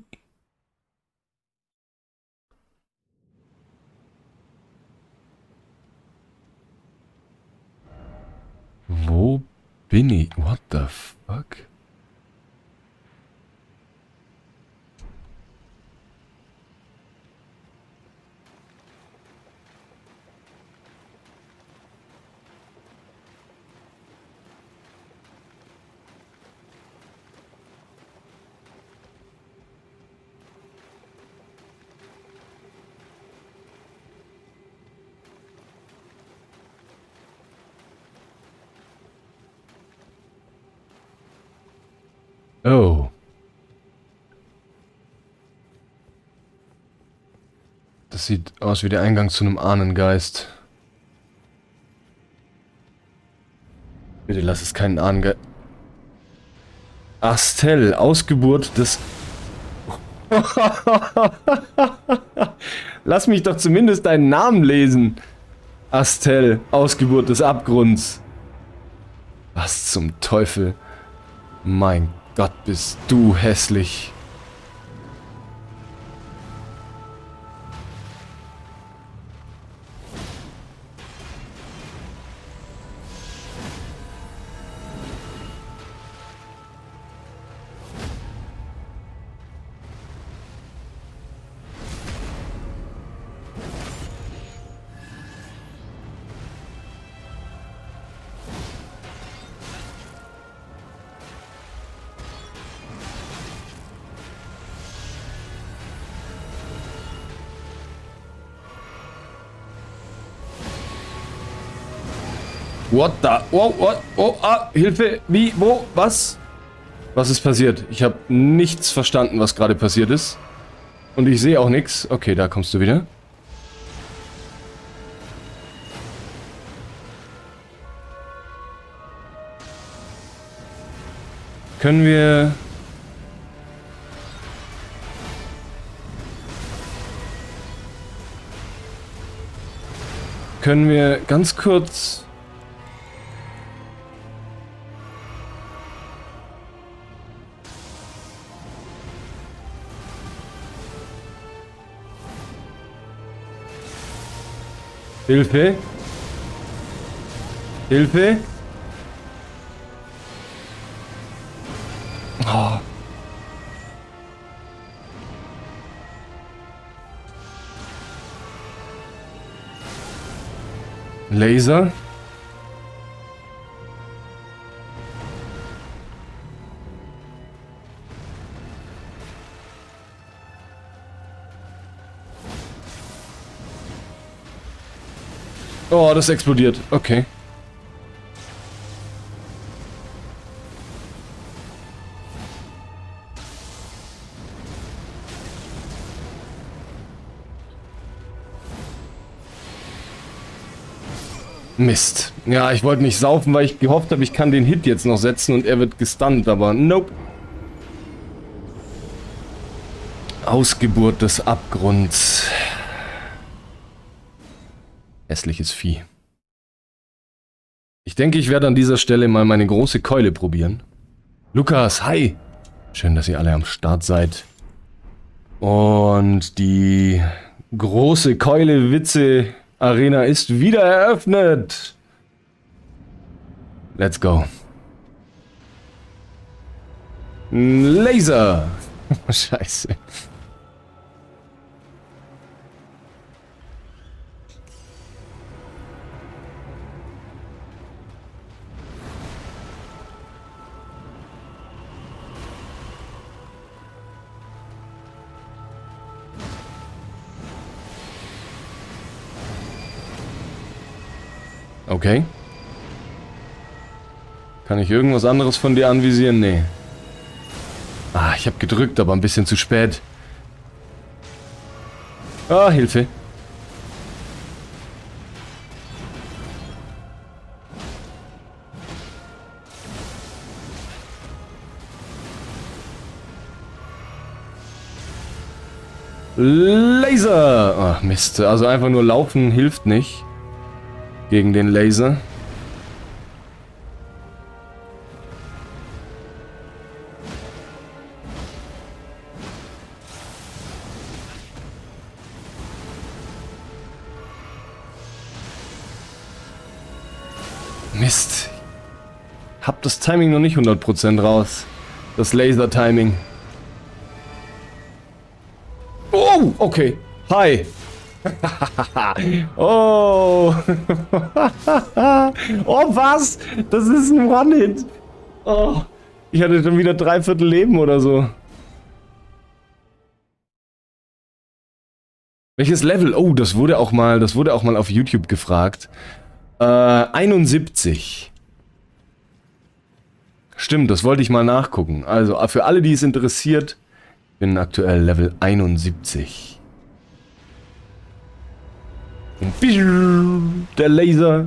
Wo bin ich? What the fuck? Oh. Das sieht aus wie der Eingang zu einem Ahnengeist. Bitte lass es keinen Ahnengeist. Astel, Ausgeburt des... Lass mich doch zumindest deinen Namen lesen. Astel, Ausgeburt des Abgrunds. Was zum Teufel? Mein Gott, bist du hässlich. What the? Oh, oh, oh, ah, Hilfe, wie, wo, was? Was ist passiert? Ich habe nichts verstanden, was gerade passiert ist. Und ich sehe auch nichts. Okay, da kommst du wieder. Können wir... Können wir ganz kurz... Hilfe! Hilfe! Laser. Oh, das explodiert. Okay. Mist. Ja, ich wollte nicht saufen, weil ich gehofft habe, ich kann den Hit jetzt noch setzen und er wird gestunt, aber nope. Ausgeburt des Abgrunds. Hässliches Vieh. Ich denke, ich werde an dieser Stelle mal meine große Keule probieren. Lukas, hi! Schön, dass ihr alle am Start seid. Und die große Keule Witze Arena ist wieder eröffnet. Let's go. Laser. Scheiße. Okay. Kann ich irgendwas anderes von dir anvisieren? Nee. Ah, ich habe gedrückt, aber ein bisschen zu spät. Ah, Hilfe. Laser! Ach, Mist. Also einfach nur laufen hilft nicht. Gegen den Laser. Mist. Hab das Timing noch nicht hundert Prozent raus. Das Laser-Timing. Oh, okay. Hi. Oh. Oh, was? Das ist ein One-Hit. Oh. Ich hatte schon wieder dreiviertel Leben oder so. Welches Level? Oh, das wurde auch mal, das wurde auch mal auf YouTube gefragt. Äh, einundsiebzig. Stimmt, das wollte ich mal nachgucken. Also, für alle, die es interessiert, bin aktuell Level einundsiebzig. Der Laser.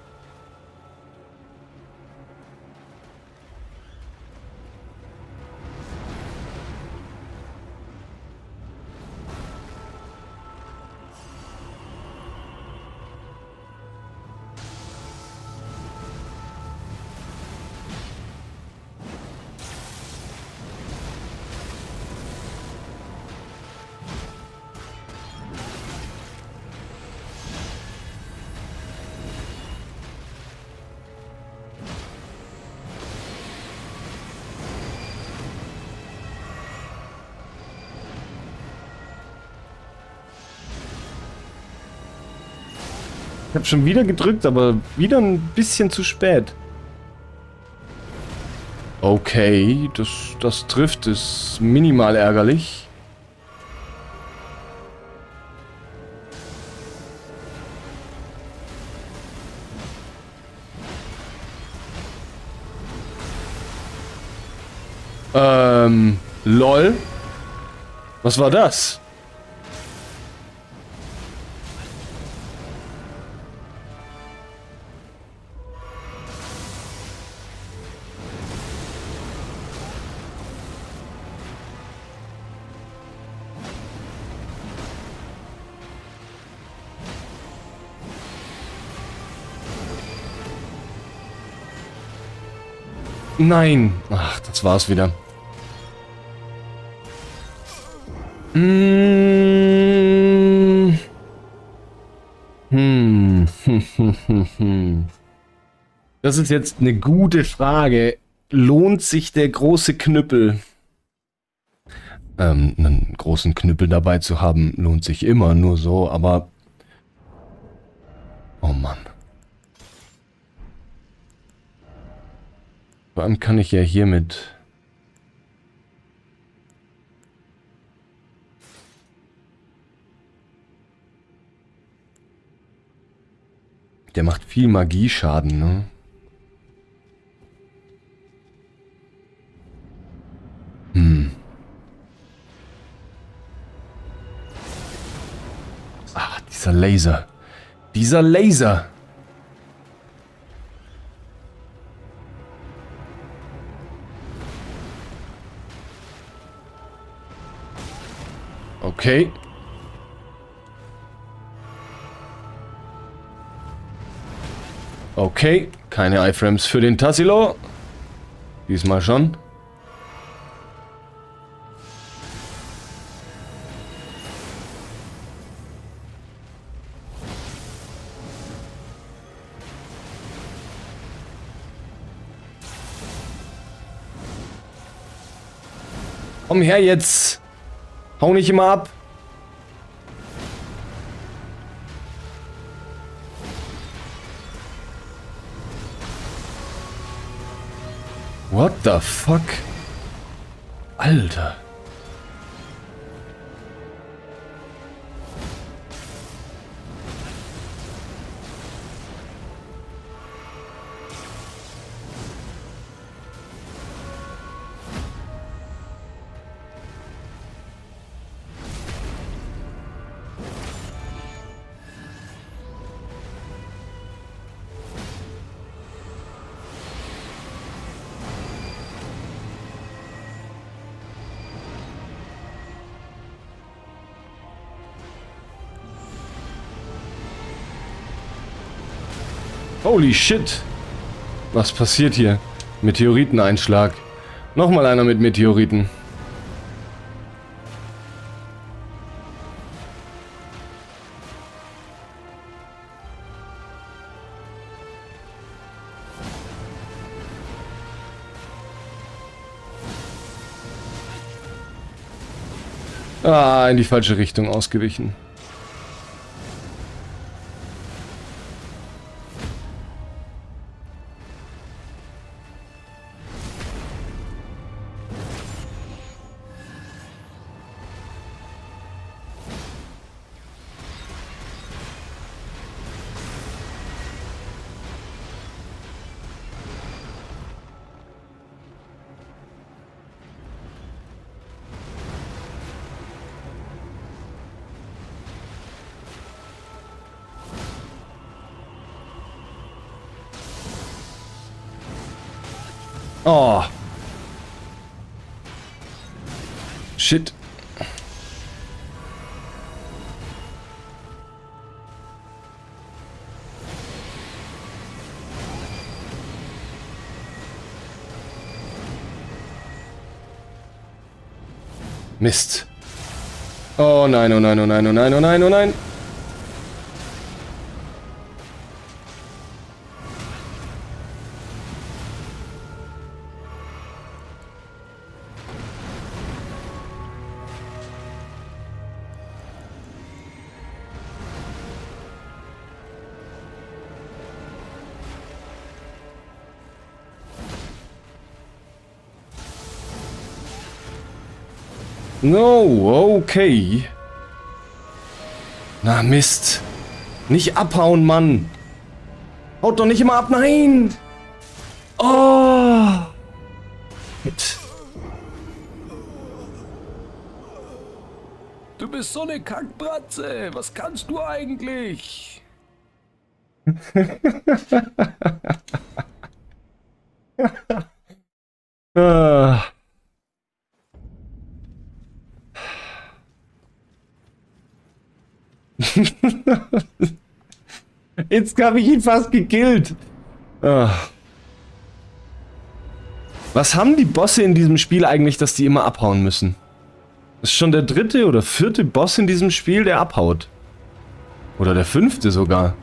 Ich habe schon wieder gedrückt, aber wieder ein bisschen zu spät. Okay, das, das trifft, ist minimal ärgerlich. Ähm, lol. Was war das? Nein. Ach, das war's wieder. Mmh. Hm. Hm. Das ist jetzt eine gute Frage. Lohnt sich der große Knüppel? Ähm, einen großen Knüppel dabei zu haben, lohnt sich immer, nur so, aber... Oh Mann. Vor allem kann ich ja hiermit... Der macht viel Magieschaden, ne? Hm. Ach, dieser Laser. Dieser Laser. Okay. Okay, keine Iframes für den Tassilo. Diesmal schon. Komm her jetzt. Hau nicht immer ab. What the fuck? Alter. Holy shit. Was passiert hier? Meteoriteneinschlag. Nochmal einer mit Meteoriten. Ah, in die falsche Richtung ausgewichen. Oh. Shit. Mist. Oh nein, oh nein, oh nein, oh nein, oh nein, oh nein. No, okay. Na Mist. Nicht abhauen, Mann. Haut doch nicht immer ab, nein. Oh. Mit. Du bist so eine Kackbratze. Was kannst du eigentlich? ah. Jetzt habe ich ihn fast gekillt. Ah. Was haben die Bosse in diesem Spiel eigentlich, dass die immer abhauen müssen? Das ist schon der dritte oder vierte Boss in diesem Spiel, der abhaut. Oder der fünfte sogar.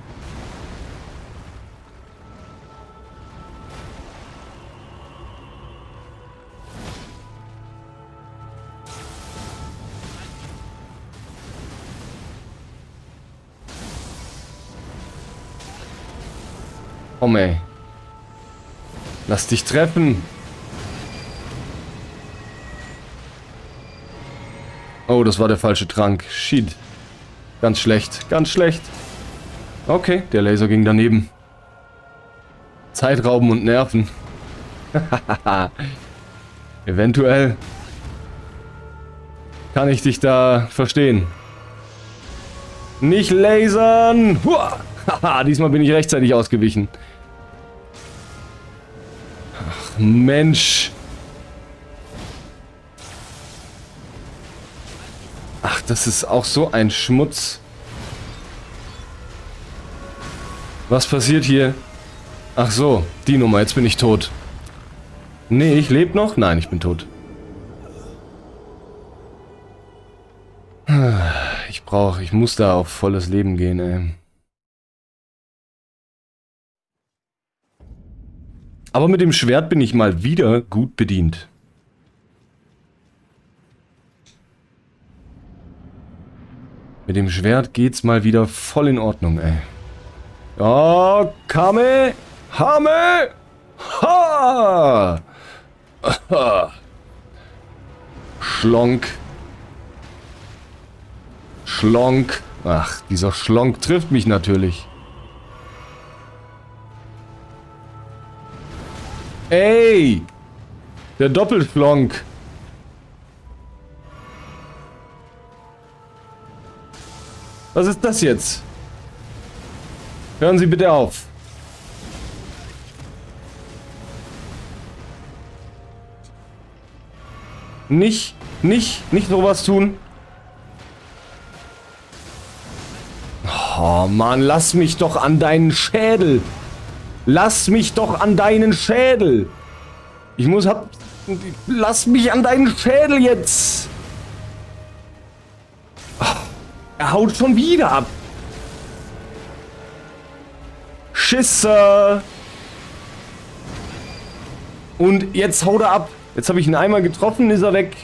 Komm ey. Lass dich treffen. Oh, das war der falsche Trank. Shit. Ganz schlecht, ganz schlecht. Okay, der Laser ging daneben. Zeitrauben und Nerven. Eventuell kann ich dich da verstehen. Nicht lasern! Haha, diesmal bin ich rechtzeitig ausgewichen. Ach, Mensch. Ach, das ist auch so ein Schmutz. Was passiert hier? Ach so, die Nummer, jetzt bin ich tot. Nee, ich lebe noch? Nein, ich bin tot. Ich brauche, ich muss da auf volles Leben gehen, ey. Aber mit dem Schwert bin ich mal wieder gut bedient. Mit dem Schwert geht's mal wieder voll in Ordnung, ey. Ja, Kame, Hame, ha! Aha. Schlonk. Schlonk. Ach, dieser Schlonk trifft mich natürlich. Ey! Der Doppelschlonk. Was ist das jetzt? Hören Sie bitte auf. Nicht, nicht, nicht sowas tun. Oh Mann, lass mich doch an deinen Schädel. Lass mich doch an deinen Schädel. Ich muss hab... Lass mich an deinen Schädel jetzt. Oh, er haut schon wieder ab. Schisser. Und jetzt haut er ab. Jetzt habe ich ihn einmal getroffen, ist er weg.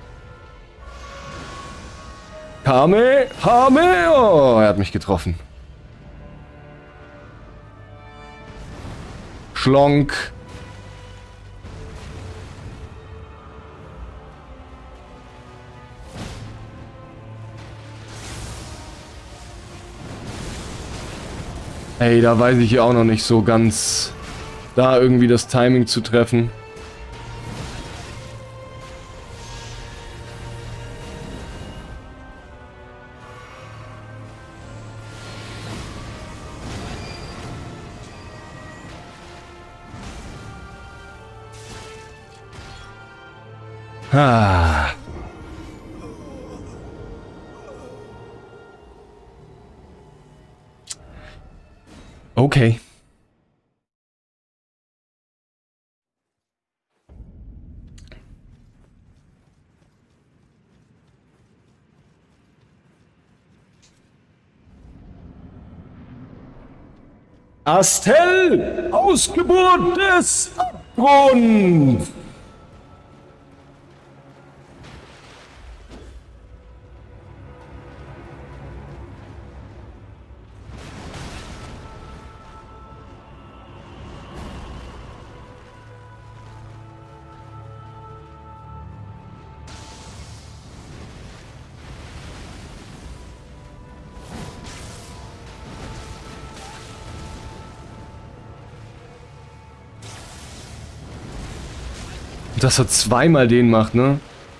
Kame, Hame. Oh, er hat mich getroffen. Schlonk. Ey, da weiß ich ja auch noch nicht so ganz, da irgendwie das Timing zu treffen. Ah. Okay. Astel, Ausgeburt des Abgrunds. Dass er zweimal den macht, ne?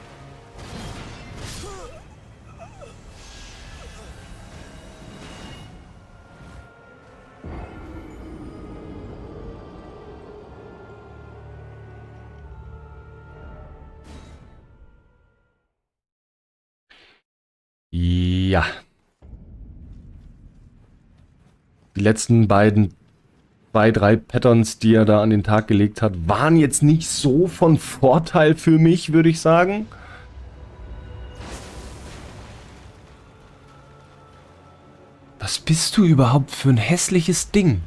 Ja. Die letzten beiden zwei, drei Patterns, die er da an den Tag gelegt hat, waren jetzt nicht so von Vorteil für mich, würde ich sagen. Was bist du überhaupt für ein hässliches Ding?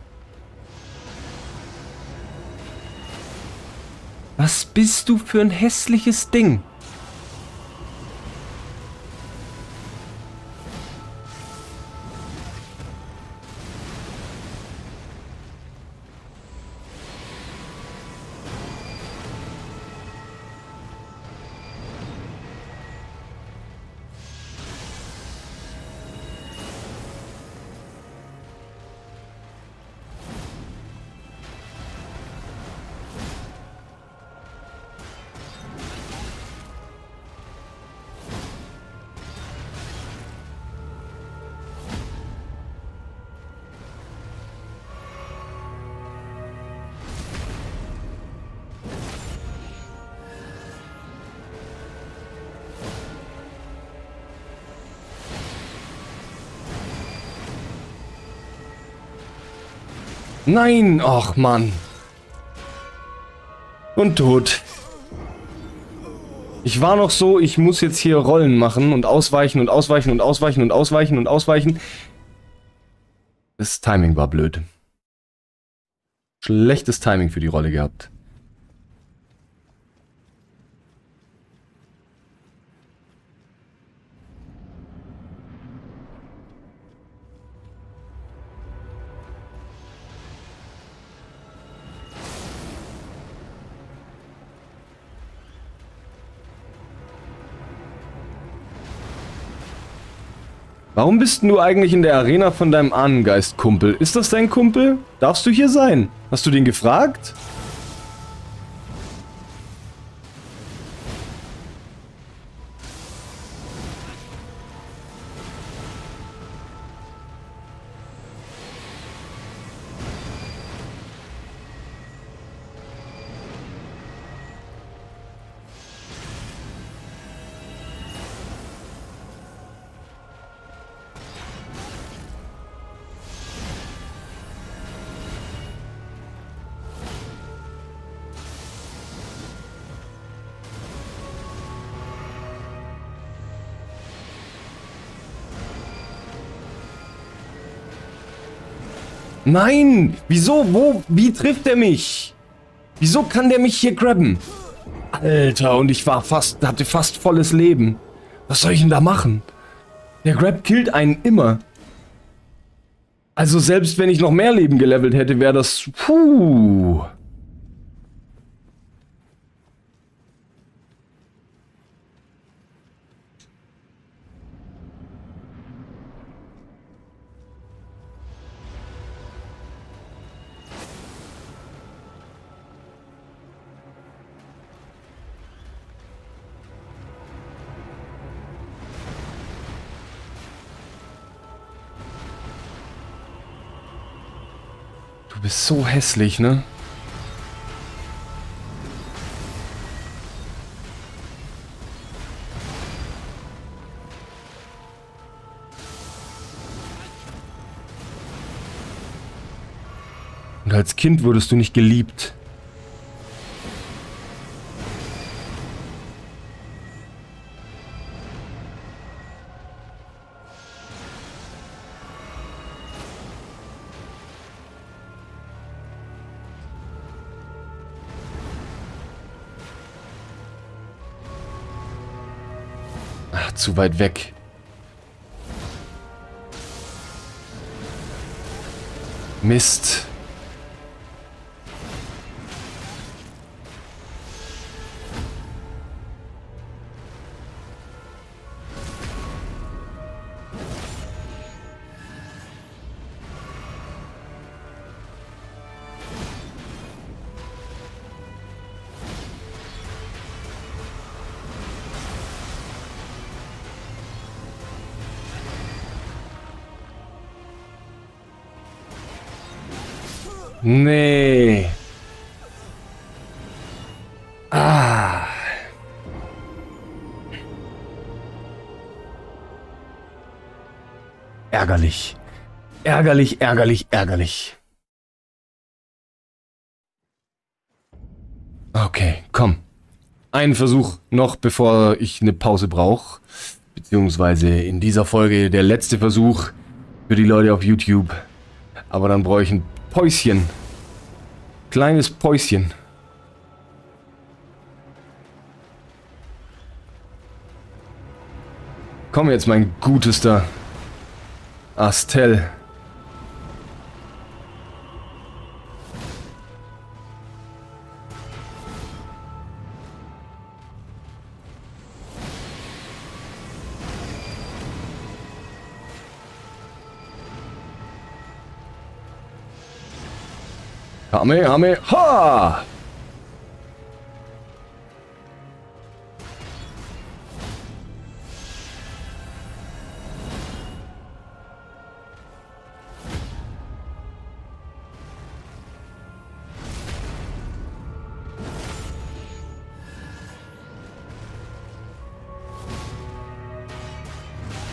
Was bist du für ein hässliches Ding? Nein! Ach, Mann. Und tot. Ich war noch so, ich muss jetzt hier Rollen machen und ausweichen und ausweichen und ausweichen und ausweichen und ausweichen. Das Timing war blöd. Schlechtes Timing für die Rolle gehabt. Warum bist denn du eigentlich in der Arena von deinem Ahnengeist-Kumpel? Ist das dein Kumpel? Darfst du hier sein? Hast du den gefragt? Nein! Wieso? Wo? Wie trifft er mich? Wieso kann der mich hier grabben? Alter, und ich war fast, hatte fast volles Leben. Was soll ich denn da machen? Der Grab killt einen immer. Also selbst wenn ich noch mehr Leben gelevelt hätte, wäre das... Puh. Du bist so hässlich, ne? Und als Kind wurdest du nicht geliebt. Ach, zu weit weg. Mist. Nee. Ah. Ärgerlich. Ärgerlich, ärgerlich, ärgerlich. Okay, komm. Einen Versuch noch, bevor ich eine Pause brauche. Beziehungsweise in dieser Folge der letzte Versuch für die Leute auf YouTube. Aber dann brauche ich ein Päuschen. Kleines Päuschen. Komm jetzt, mein gutester Astel. Hame, Hame, ha!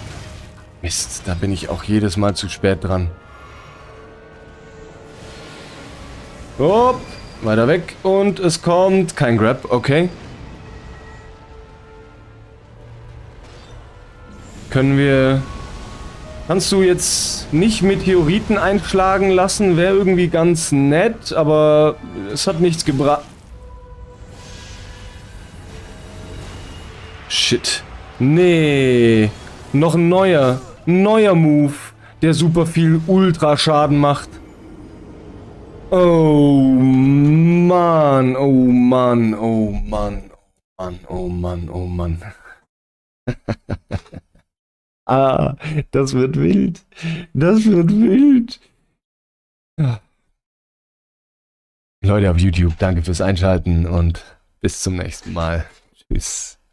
Mist, da bin ich auch jedes Mal zu spät dran. Hopp, weiter weg und es kommt kein Grab, okay. Können wir... Kannst du jetzt nicht Meteoriten einschlagen lassen? Wäre irgendwie ganz nett, aber es hat nichts gebracht. Shit. Nee. Noch ein neuer. Neuer Move, der super viel Ultraschaden macht. Oh Mann, oh Mann, oh Mann, oh Mann, oh Mann, oh Mann. Ah, das wird wild. Das wird wild. Ja. Leute auf YouTube, danke fürs Einschalten und bis zum nächsten Mal. Tschüss.